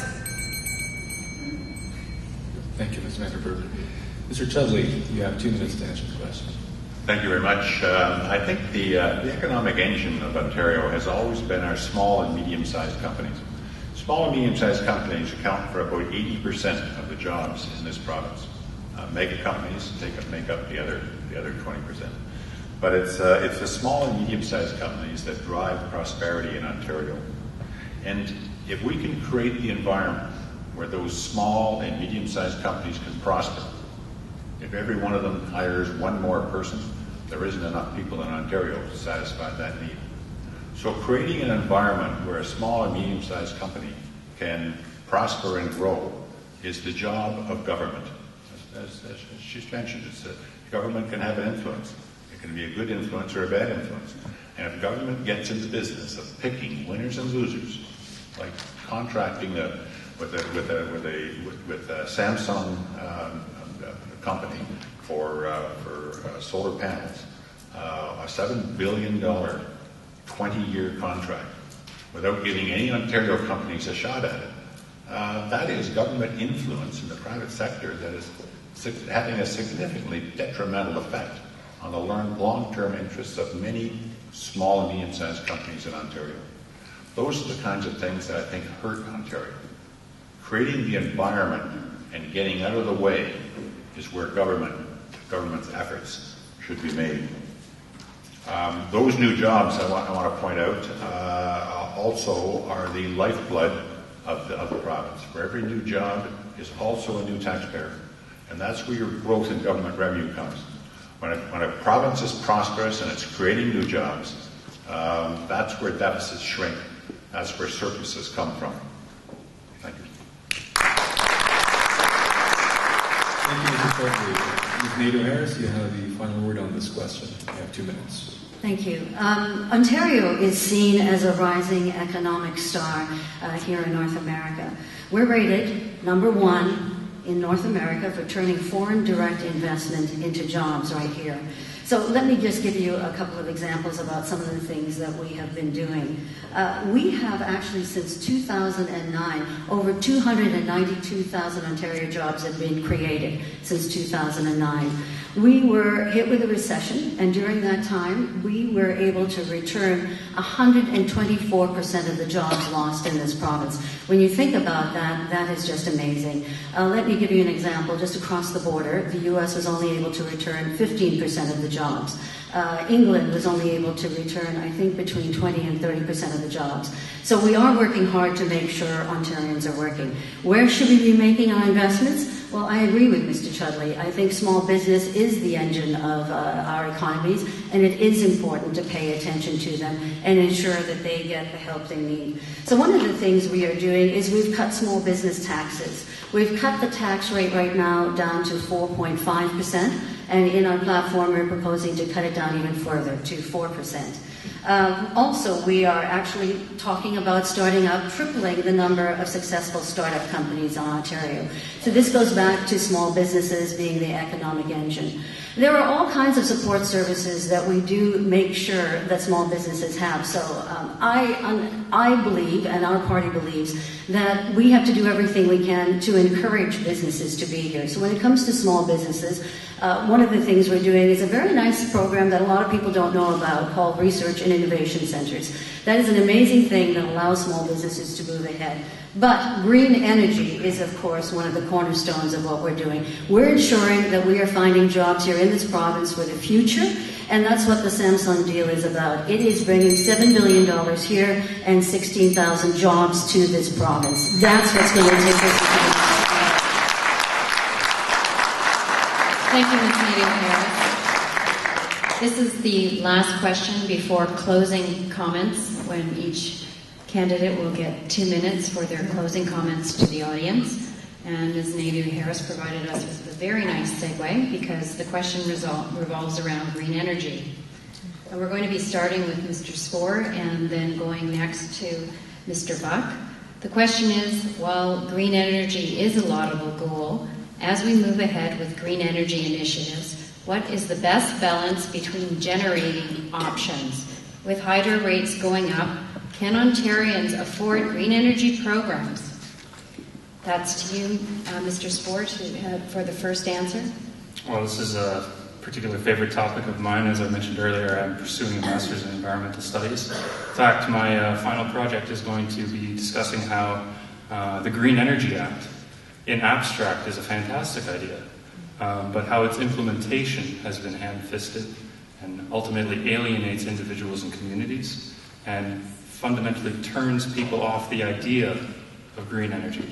Thank you, Ms. Vandenberg. Mr. Chudley, you have 2 minutes to answer the question. Thank you very much. I think the economic engine of Ontario has always been our small and medium-sized companies. Small and medium-sized companies account for about 80% of the jobs in this province. Mega companies make up the other 20%. But it's the small and medium-sized companies that drive prosperity in Ontario. And if we can create the environment where those small and medium-sized companies can prosper, if every one of them hires one more person, there isn't enough people in Ontario to satisfy that need. So creating an environment where a small and medium-sized company can prosper and grow is the job of government. As she's mentioned, government can have an influence. It can be a good influence or a bad influence. And if government gets in the business of picking winners and losers, like contracting with a Samsung company for solar panels, a $7 billion 20-year contract, without giving any Ontario companies a shot at it, that is government influence in the private sector that is having a significantly detrimental effect on the long-term interests of many small and medium-sized companies in Ontario. Those are the kinds of things that I think hurt Ontario. Creating the environment and getting out of the way is where government's efforts should be made. Those new jobs, I want to point out, also are the lifeblood of the province. For every new job is also a new taxpayer. And that's where your growth in government revenue comes. When a province is prosperous and it's creating new jobs, that's where deficits shrink. That's where surpluses come from. Thank you. Thank you, Mr. Secretary. Ms. Nadeau-Harris, you have the final word on this question. You have 2 minutes. Thank you. Ontario is seen as a rising economic star here in North America. We're rated #1 in North America for turning foreign direct investment into jobs right here. So let me just give you a couple of examples about some of the things that we have been doing. We have actually, since 2009, over 292,000 Ontario jobs have been created since 2009. We were hit with a recession, and during that time, we were able to return 124% of the jobs lost in this province. When you think about that, that is just amazing. Let me give you an example. Just across the border, the U.S. was only able to return 15% of the jobs. England was only able to return, I think, between 20 and 30% of the jobs. So we are working hard to make sure Ontarians are working. Where should we be making our investments? Well, I agree with Mr. Chudley. I think small business is the engine of our economies, and it is important to pay attention to them and ensure that they get the help they need. So one of the things we are doing is we've cut small business taxes. We've cut the tax rate right now down to 4.5%, and in our platform we're proposing to cut it down even further to 4%. Also, we are actually talking about tripling the number of successful startup companies in Ontario. So this goes back to small businesses being the economic engine. There are all kinds of support services that we do make sure that small businesses have. So I believe, and our party believes, that we have to do everything we can to encourage businesses to be here. So when it comes to small businesses, one of the things we're doing is a very nice program that a lot of people don't know about called Research and Innovation Centers. That is an amazing thing that allows small businesses to move ahead. But green energy is, of course, one of the cornerstones of what we're doing. We're ensuring that we are finding jobs here in this province for the future, and that's what the Samsung deal is about. It is bringing $7 billion here and 16,000 jobs to this province. That's what's going to take us to the next. Thank you, Ms. Nadeau-Harris. This is the last question before closing comments, when each candidate will get 2 minutes for their closing comments to the audience. And Ms. Nadeau-Harris provided us with a very nice segue, because the question revolves around green energy. And we're going to be starting with Mr. Spohr and then going next to Mr. Buck. The question is, while green energy is a laudable goal, as we move ahead with green energy initiatives, what is the best balance between generating options? With hydro rates going up, can Ontarians afford green energy programs? That's to you, Mr. Spohr, for the first answer. Well, this is a particular favorite topic of mine. As I mentioned earlier, I'm pursuing a master's in environmental studies. In fact, my final project is going to be discussing how the Green Energy Act, in abstract, is a fantastic idea, but how its implementation has been ham-fisted and ultimately alienates individuals and communities and fundamentally turns people off the idea of green energy.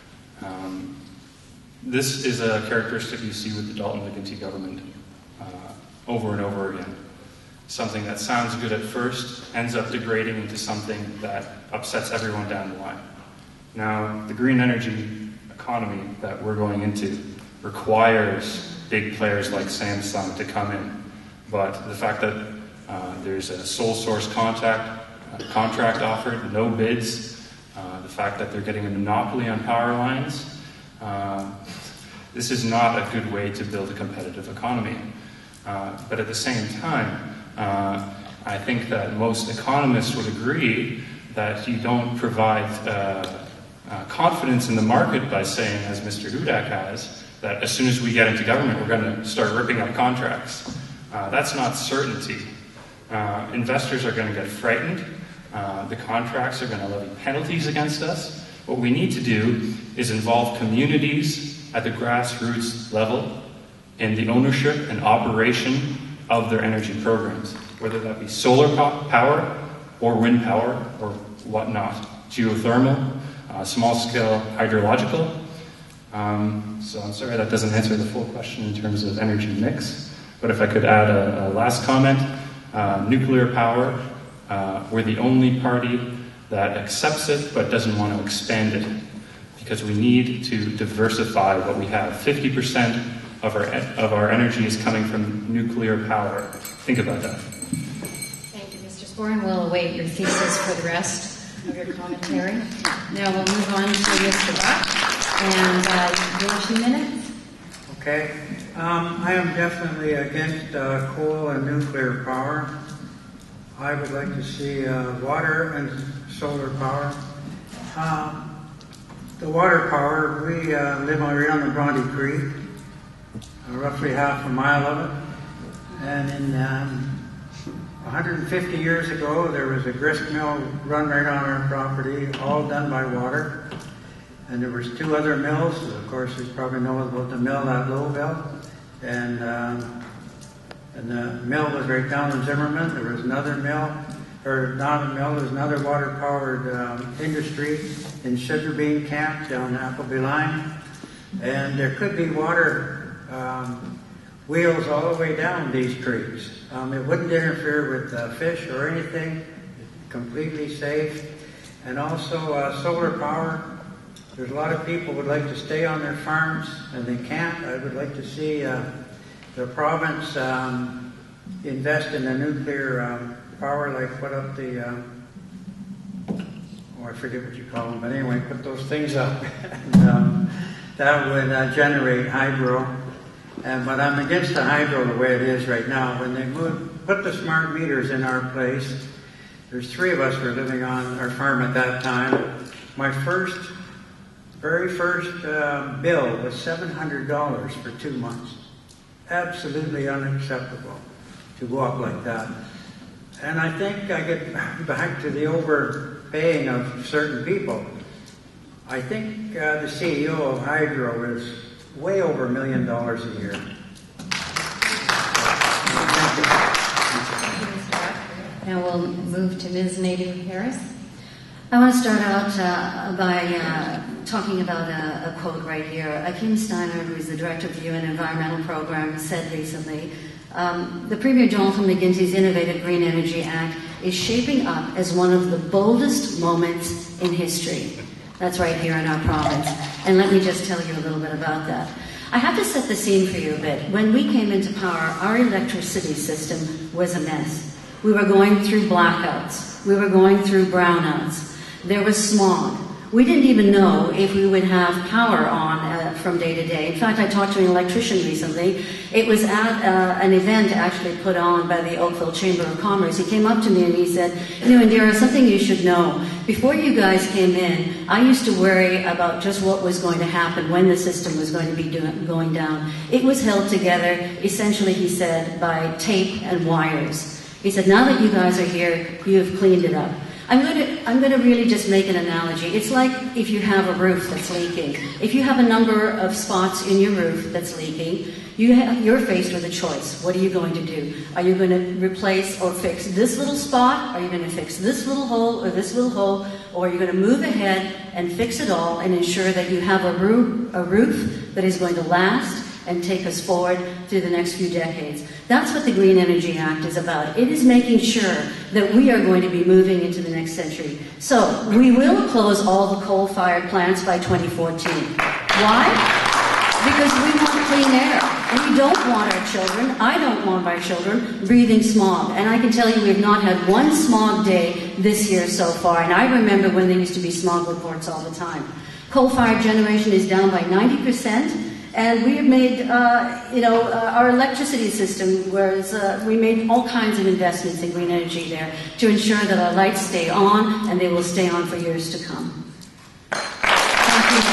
This is a characteristic you see with the Dalton-McGuinty government over and over again. Something that sounds good at first ends up degrading into something that upsets everyone down the line. Now, the green energy economy that we're going into requires big players like Samsung to come in. But the fact that there's a sole source contract offered, no bids, the fact that they're getting a monopoly on power lines, this is not a good way to build a competitive economy. But at the same time, I think that most economists would agree that you don't provide confidence in the market by saying, as Mr. Hudak has, that as soon as we get into government, we're going to start ripping up contracts. That's not certainty. Investors are going to get frightened. The contracts are going to levy penalties against us. What we need to do is involve communities at the grassroots level in the ownership and operation of their energy programs, whether that be solar power or wind power or whatnot, geothermal, small-scale hydrological. So I'm sorry that doesn't answer the full question in terms of energy mix, but if I could add a last comment, nuclear power, we're the only party that accepts it but doesn't want to expand it, because we need to diversify what we have. 50% of our energy is coming from nuclear power. Think about that. Thank you, Mr. Sporn. We'll await your thesis for the rest of your commentary. Now we'll move on to Mr. Buck, and your 2 minutes. Okay. I am definitely against coal and nuclear power. I would like to see water and solar power. The water power, we live right on the Bronte Creek, roughly half a mile of it. And in 150 years ago, there was a grist mill run right on our property, all done by water. And there was 2 other mills. Of course, you probably know about the mill at Lowville. And the mill was right down in Zimmerman. There was another mill, or not a mill, there was another water-powered industry in Sugar Bean Camp down Appleby Line. And there could be water wheels all the way down these creeks. It wouldn't interfere with fish or anything. Completely safe. And also solar power. There's a lot of people would like to stay on their farms and they can't. I would like to see the province invest in the nuclear power, like put up the, I forget what you call them, but anyway, put those things up. And, that would generate hydro. But I'm against the hydro the way it is right now. When they put the smart meters in our place, there's 3 of us were living on our farm at that time. My very first bill was $700 for 2 months. Absolutely unacceptable to go up like that. And I think I get back to the overpaying of certain people. I think the CEO of Hydro is way over $1 million a year. Now we'll move to Ms. Nadine Harris. I want to start out by talking about a quote right here. Akim Steiner, who is the director of the UN Environmental Program, said recently, the Premier Jonathan McGuinty's Innovative Green Energy Act is shaping up as one of the boldest moments in history. That's right here in our province. And let me just tell you a little bit about that. I have to set the scene for you a bit. When we came into power, our electricity system was a mess. We were going through blackouts. We were going through brownouts. There was smog. We didn't even know if we would have power on from day to day. In fact, I talked to an electrician recently. It was at an event actually put on by the Oakville Chamber of Commerce. He came up to me and he said, you know, Indira, something you should know. Before you guys came in, I used to worry about just what was going to happen when the system was going to be going down. It was held together, essentially, he said, by tape and wires. He said, now that you guys are here, you have cleaned it up. I'm going to really just make an analogy. It's like if you have a roof that's leaking. If you have a number of spots in your roof that's leaking, you're faced with a choice. What are you going to do? Are you going to replace or fix this little spot? Are you going to fix this little hole or this little hole? Or are you going to move ahead and fix it all and ensure that you have a roof that is going to last and take us forward through the next few decades. That's what the Green Energy Act is about. It is making sure that we are going to be moving into the next century. So we will close all the coal-fired plants by 2014. Why? Because we want clean air. We don't want our children, I don't want my children, breathing smog. And I can tell you we have not had one smog day this year so far. And I remember when there used to be smog reports all the time. Coal-fired generation is down by 90%. And we have made, our electricity system, whereas we made all kinds of investments in green energy there to ensure that our lights stay on, and they will stay on for years to come. Thank you.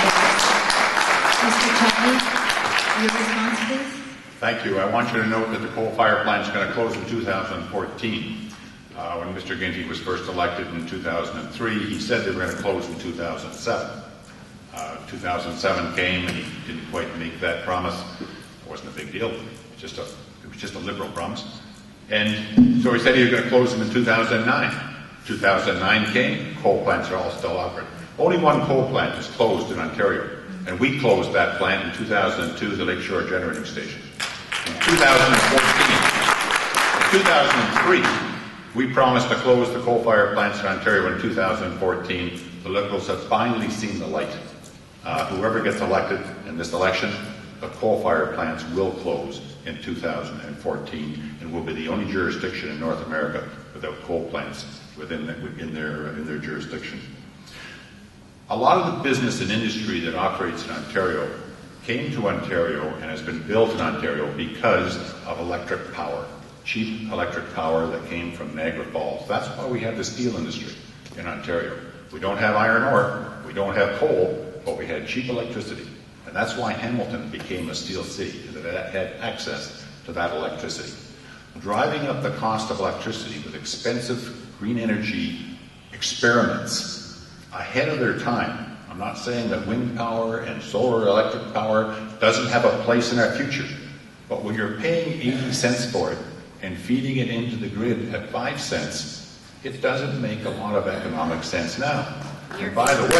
Mr. Chaplin, your response, please? Thank you. I want you to note that the coal-fired plant is going to close in 2014. When Mr. Ginty was first elected in 2003, he said they were going to close in 2007. 2007 came and he didn't quite make that promise. It wasn't a big deal. It was just a liberal promise. And so he said he was going to close them in 2009. 2009 came. Coal plants are all still operating. Only one coal plant is closed in Ontario, and we closed that plant in 2002, the Lakeshore Generating Station. In 2014, in 2003, we promised to close the coal-fired plants in Ontario in 2014. The Liberals have finally seen the light. Whoever gets elected in this election, the coal-fired plants will close in 2014 and will be the only jurisdiction in North America without coal plants within their jurisdiction. A lot of the business and industry that operates in Ontario came to Ontario and has been built in Ontario because of electric power, cheap electric power that came from Niagara Falls. That's why we have the steel industry in Ontario. We don't have iron ore, we don't have coal, but we had cheap electricity. And that's why Hamilton became a steel city, because it had access to that electricity. Driving up the cost of electricity with expensive green energy experiments ahead of their time. I'm not saying that wind power and solar electric power doesn't have a place in our future, but when you're paying 80 cents for it and feeding it into the grid at 5 cents, it doesn't make a lot of economic sense now. And by the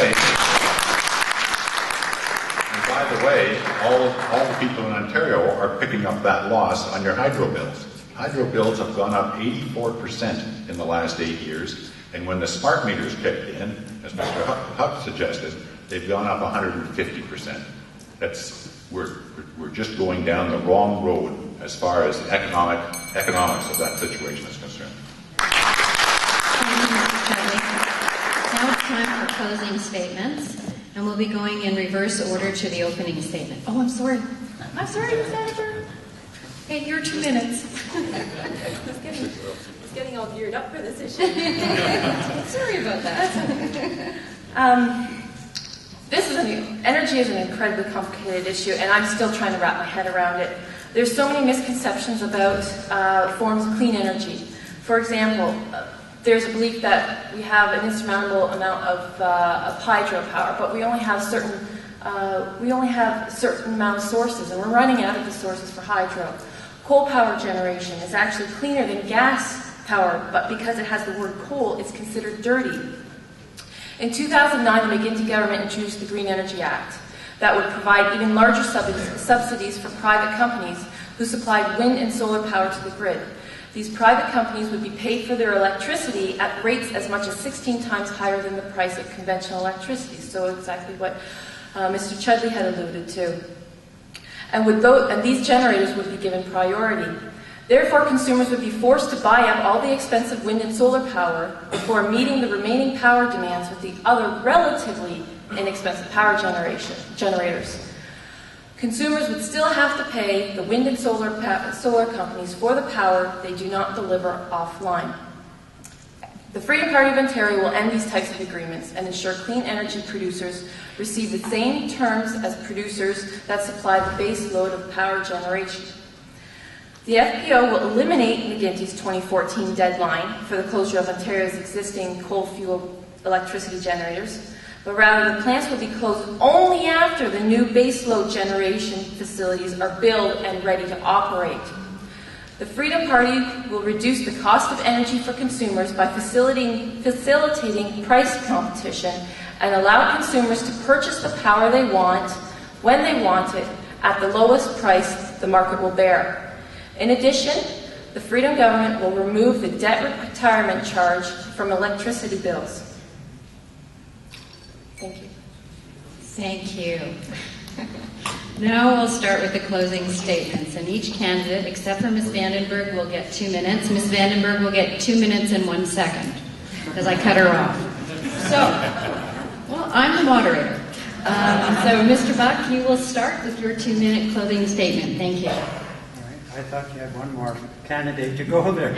way, all the people in Ontario are picking up that loss on your hydro bills. Hydro bills have gone up 84% in the last 8 years, and when the smart meters kicked in, as Mr. Huck suggested, they've gone up 150%. We're just going down the wrong road as far as economics of that situation is concerned. Thank you, Mr. Charlie. Now it's time for closing statements, and we'll be going in reverse order to the opening statement. Oh, I'm sorry. I'm sorry, Ms. Senator. Hey, your 2 minutes. I was getting all geared up for this issue. Sorry about that. Energy is an incredibly complicated issue, and I'm still trying to wrap my head around it. There's so many misconceptions about forms of clean energy. For example, there's a belief that we have an insurmountable amount of hydropower, but we only have a certain amount of sources, and we're running out of the sources for hydro. Coal power generation is actually cleaner than gas power, but because it has the word coal, it's considered dirty. In 2009, the McGuinty government introduced the Green Energy Act that would provide even larger subsidies for private companies who supplied wind and solar power to the grid. These private companies would be paid for their electricity at rates as much as 16 times higher than the price of conventional electricity, so exactly what Mr. Chudley had alluded to. And these generators would be given priority. Therefore, consumers would be forced to buy up all the expensive wind and solar power before meeting the remaining power demands with the other relatively inexpensive power generators. Consumers would still have to pay the wind and solar companies for the power they do not deliver offline. The Freedom Party of Ontario will end these types of agreements and ensure clean energy producers receive the same terms as producers that supply the base load of power generation. The FPO will eliminate McGuinty's 2014 deadline for the closure of Ontario's existing coal-fueled electricity generators, but rather the plants will be closed only after the new baseload generation facilities are built and ready to operate. The Freedom Party will reduce the cost of energy for consumers by facilitating price competition and allow consumers to purchase the power they want, when they want it, at the lowest price the market will bear. In addition, the Freedom government will remove the debt retirement charge from electricity bills. Thank you. Thank you. Now we'll start with the closing statements, and each candidate, except for Ms. Vandenberg, will get 2 minutes. Ms. Vandenberg will get 2 minutes and 1 second, because I cut her off. So, well, I'm the moderator. So, Mr. Buck, you will start with your 2-minute closing statement. Thank you. All right. I thought you had one more candidate to go there.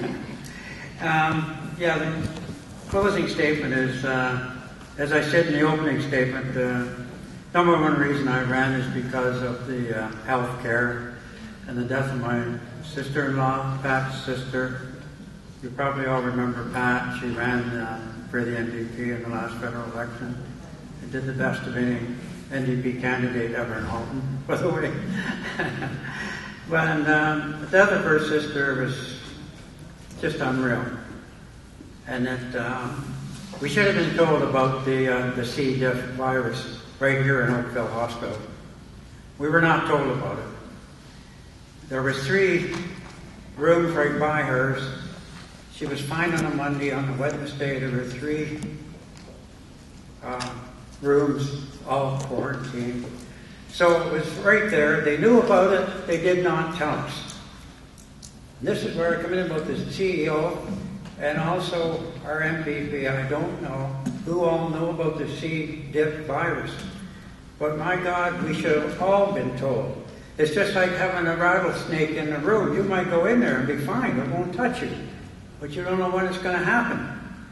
Yeah, the closing statement is, as I said in the opening statement, number one reason I ran is because of the health care and the death of my sister-in-law, Pat's sister. You probably all remember Pat. She ran for the NDP in the last federal election and did the best of any NDP candidate ever in Halton, by the way. But the death of her sister was just unreal. And that we should have been told about the C. diff virus right here in Oakville Hospital. We were not told about it. There was 3 rooms right by hers. She was fine on a Monday. On the Wednesday, there were 3 rooms, all quarantined. So it was right there. They knew about it. They did not tell us. And this is where I come in about the CEO and also our MPP. I don't know who all know about the C. diff virus. But my God, we should have all been told. It's just like having a rattlesnake in the room. You might go in there and be fine. It won't touch you. But you don't know when it's going to happen.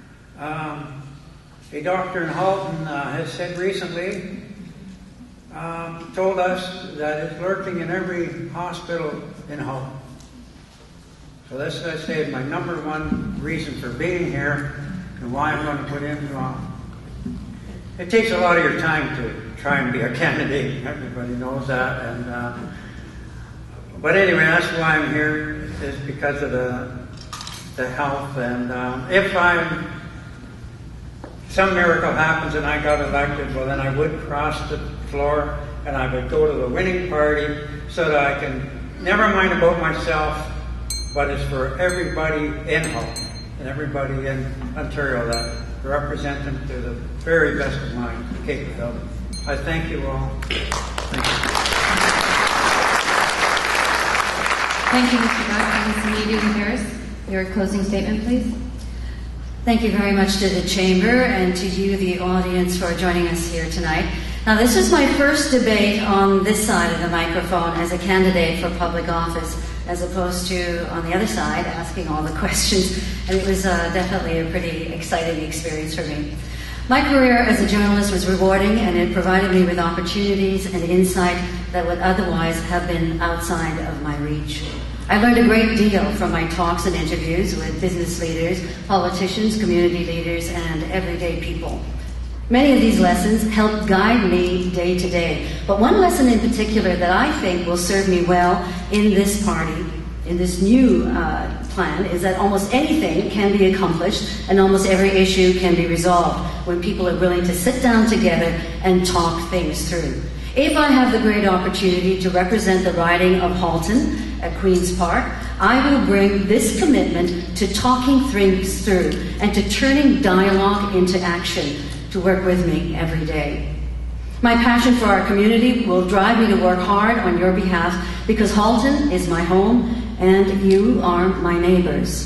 A doctor in Halton has said recently, told us that it's lurking in every hospital in Halton. So that's what I say is my number one reason for being here and why I'm going to put in. It takes a lot of your time to try and be a candidate. Everybody knows that. And but anyway, that's why I'm here, is because of the health. And if some miracle happens and I got elected, well, then I would cross the floor and I would go to the winning party so that I can never mind about myself, but it's for everybody in Halton and everybody in Ontario that represent them to the very best of my capability. I thank you all. Thank you. Thank you, Mr. Buck. Ms. Vandenberg, your closing statement, please. Thank you very much to the Chamber and to you, the audience, for joining us here tonight. Now, this is my first debate on this side of the microphone as a candidate for public office, as opposed to on the other side asking all the questions, and it was definitely a pretty exciting experience for me. My career as a journalist was rewarding, and it provided me with opportunities and insight that would otherwise have been outside of my reach. I learned a great deal from my talks and interviews with business leaders, politicians, community leaders, and everyday people. Many of these lessons helped guide me day to day, but one lesson in particular that I think will serve me well in this party, in this new plan, is that almost anything can be accomplished and almost every issue can be resolved when people are willing to sit down together and talk things through. If I have the great opportunity to represent the riding of Halton at Queen's Park, I will bring this commitment to talking things through and to turning dialogue into action to work with me every day. My passion for our community will drive me to work hard on your behalf because Halton is my home and you are my neighbors.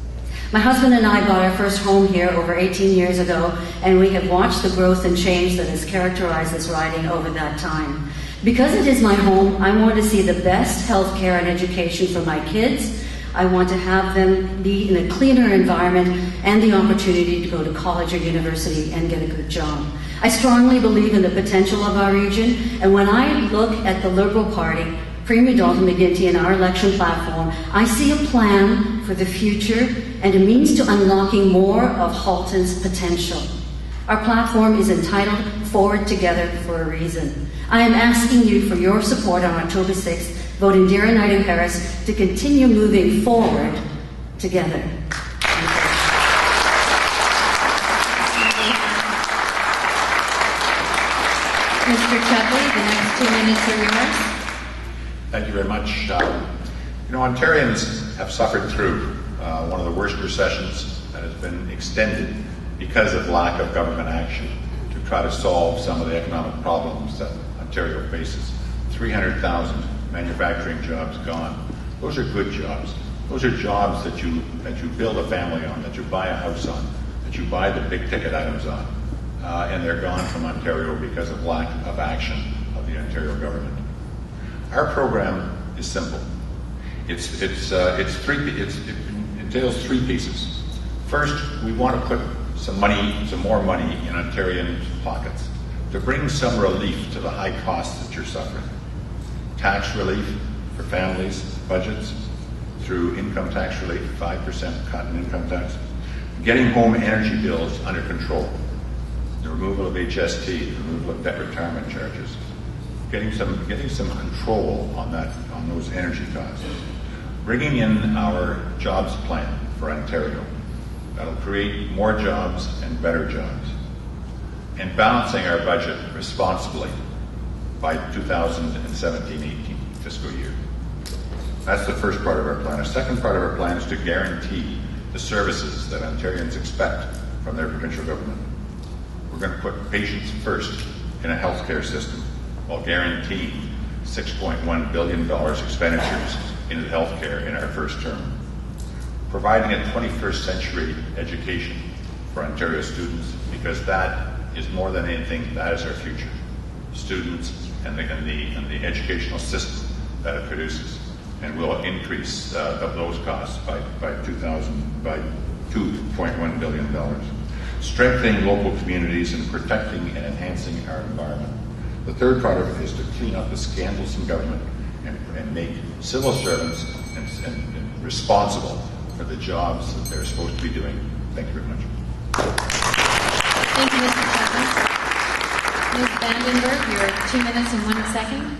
My husband and I bought our first home here over 18 years ago, and we have watched the growth and change that has characterized this riding over that time. Because it is my home, I want to see the best health care and education for my kids. I want to have them be in a cleaner environment and the opportunity to go to college or university and get a good job. I strongly believe in the potential of our region, and when I look at the Liberal Party, Premier Dalton McGuinty, and our election platform, I see a plan for the future and a means to unlocking more of Halton's potential. Our platform is entitled Forward Together for a reason. I am asking you for your support on October 6th, voting Indira Naidoo-Harris to continue moving forward together. Mr. Chutley, the next 2 minutes are yours. Thank you very much. Ontarians have suffered through one of the worst recessions that has been extended because of lack of government action to try to solve some of the economic problems that Ontario faces. 300,000 manufacturing jobs gone. Those are good jobs. Those are jobs that you build a family on, that you buy a house on, that you buy the big ticket items on. And they're gone from Ontario because of lack of action of the Ontario government. Our program is simple. It entails three pieces. First, we want to put some more money in Ontarians' pockets to bring some relief to the high costs that you're suffering. Tax relief for families' budgets through income tax relief, 5% cut in income tax. Getting home energy bills under control. The removal of HST, the removal of debt retirement charges. Getting some control on those energy costs. Bringing in our jobs plan for Ontario. That'll create more jobs and better jobs. And balancing our budget responsibly by 2017-18 fiscal year. That's the first part of our plan. The second part of our plan is to guarantee the services that Ontarians expect from their provincial government. We're going to put patients first in a healthcare system while guaranteeing $6.1 billion expenditures into healthcare in our first term. Providing a 21st century education for Ontario students, because that is more than anything, that is our future. Students and the educational system that it produces, and will increase those costs by $2.1 billion. Strengthening local communities and protecting and enhancing our environment. The third part of it is to clean up the scandals in government and make civil servants and responsible for the jobs that they're supposed to be doing. Thank you very much. Thank you, Mr. President. Ms. Vandenberg, your 2 minutes and 1 second.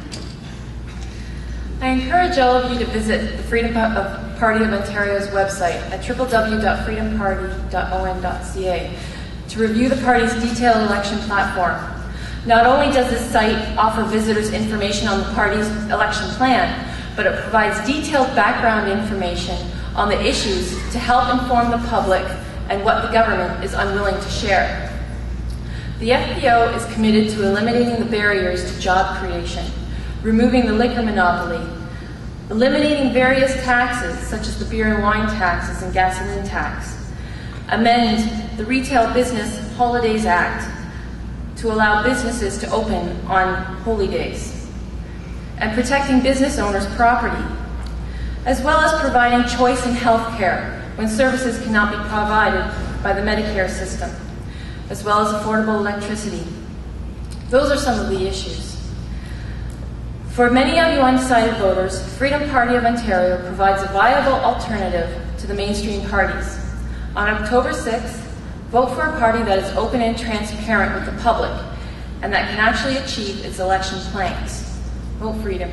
I encourage all of you to visit the Freedom Party of Ontario's website at www.freedomparty.on.ca to review the party's detailed election platform. Not only does this site offer visitors information on the party's election plan, but it provides detailed background information on the issues to help inform the public and what the government is unwilling to share. The FPO is committed to eliminating the barriers to job creation, removing the liquor monopoly, eliminating various taxes such as the beer and wine taxes and gasoline tax, amend the Retail Business Holidays Act to allow businesses to open on holy days, and protecting business owners' property, as well as providing choice in health care when services cannot be provided by the Medicare system, as well as affordable electricity. Those are some of the issues. For many of you undecided voters, Freedom Party of Ontario provides a viable alternative to the mainstream parties. On October 6th, vote for a party that is open and transparent with the public and that can actually achieve its election plans. Vote Freedom.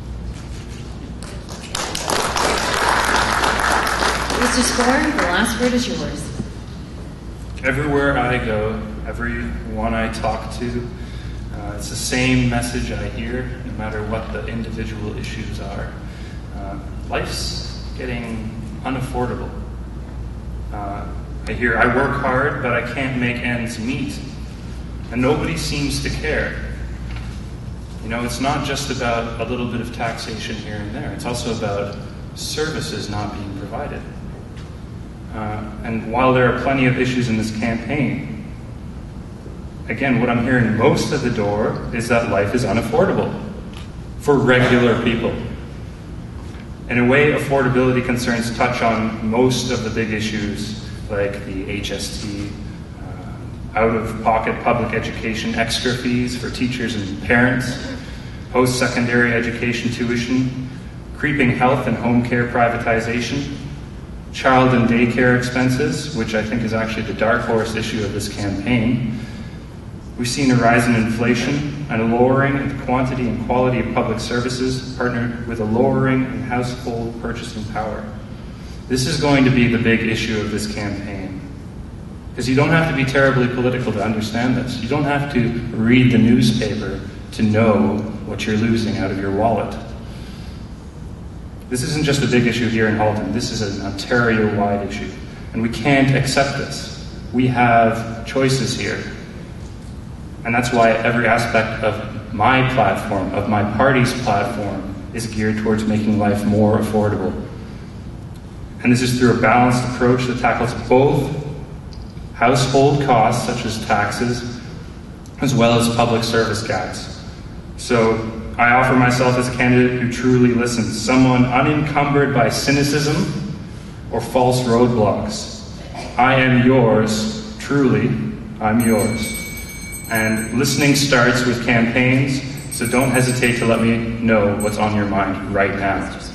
Mr. Spohr, the last word is yours. Everywhere I go, everyone I talk to, it's the same message I hear, no matter what the individual issues are. Life's getting unaffordable. I hear I work hard, but I can't make ends meet. And nobody seems to care. It's not just about a little bit of taxation here and there. It's also about services not being provided. And while there are plenty of issues in this campaign, again, what I'm hearing most of the door is that life is unaffordable for regular people. In a way, affordability concerns touch on most of the big issues like the HST, out-of-pocket public education extra fees for teachers and parents, post-secondary education tuition, creeping health and home care privatization, child and daycare expenses, which I think is actually the dark horse issue of this campaign. We've seen a rise in inflation and a lowering in the quantity and quality of public services, partnered with a lowering in household purchasing power. This is going to be the big issue of this campaign. Because you don't have to be terribly political to understand this. You don't have to read the newspaper to know what you're losing out of your wallet. This isn't just a big issue here in Halton. This is an Ontario-wide issue. And we can't accept this. We have choices here. And that's why every aspect of my platform, of my party's platform, is geared towards making life more affordable. And this is through a balanced approach that tackles both household costs, such as taxes, as well as public service gaps. So I offer myself as a candidate who truly listens, someone unencumbered by cynicism or false roadblocks. I am yours, truly, I'm yours. And listening starts with campaigns, so don't hesitate to let me know what's on your mind right now.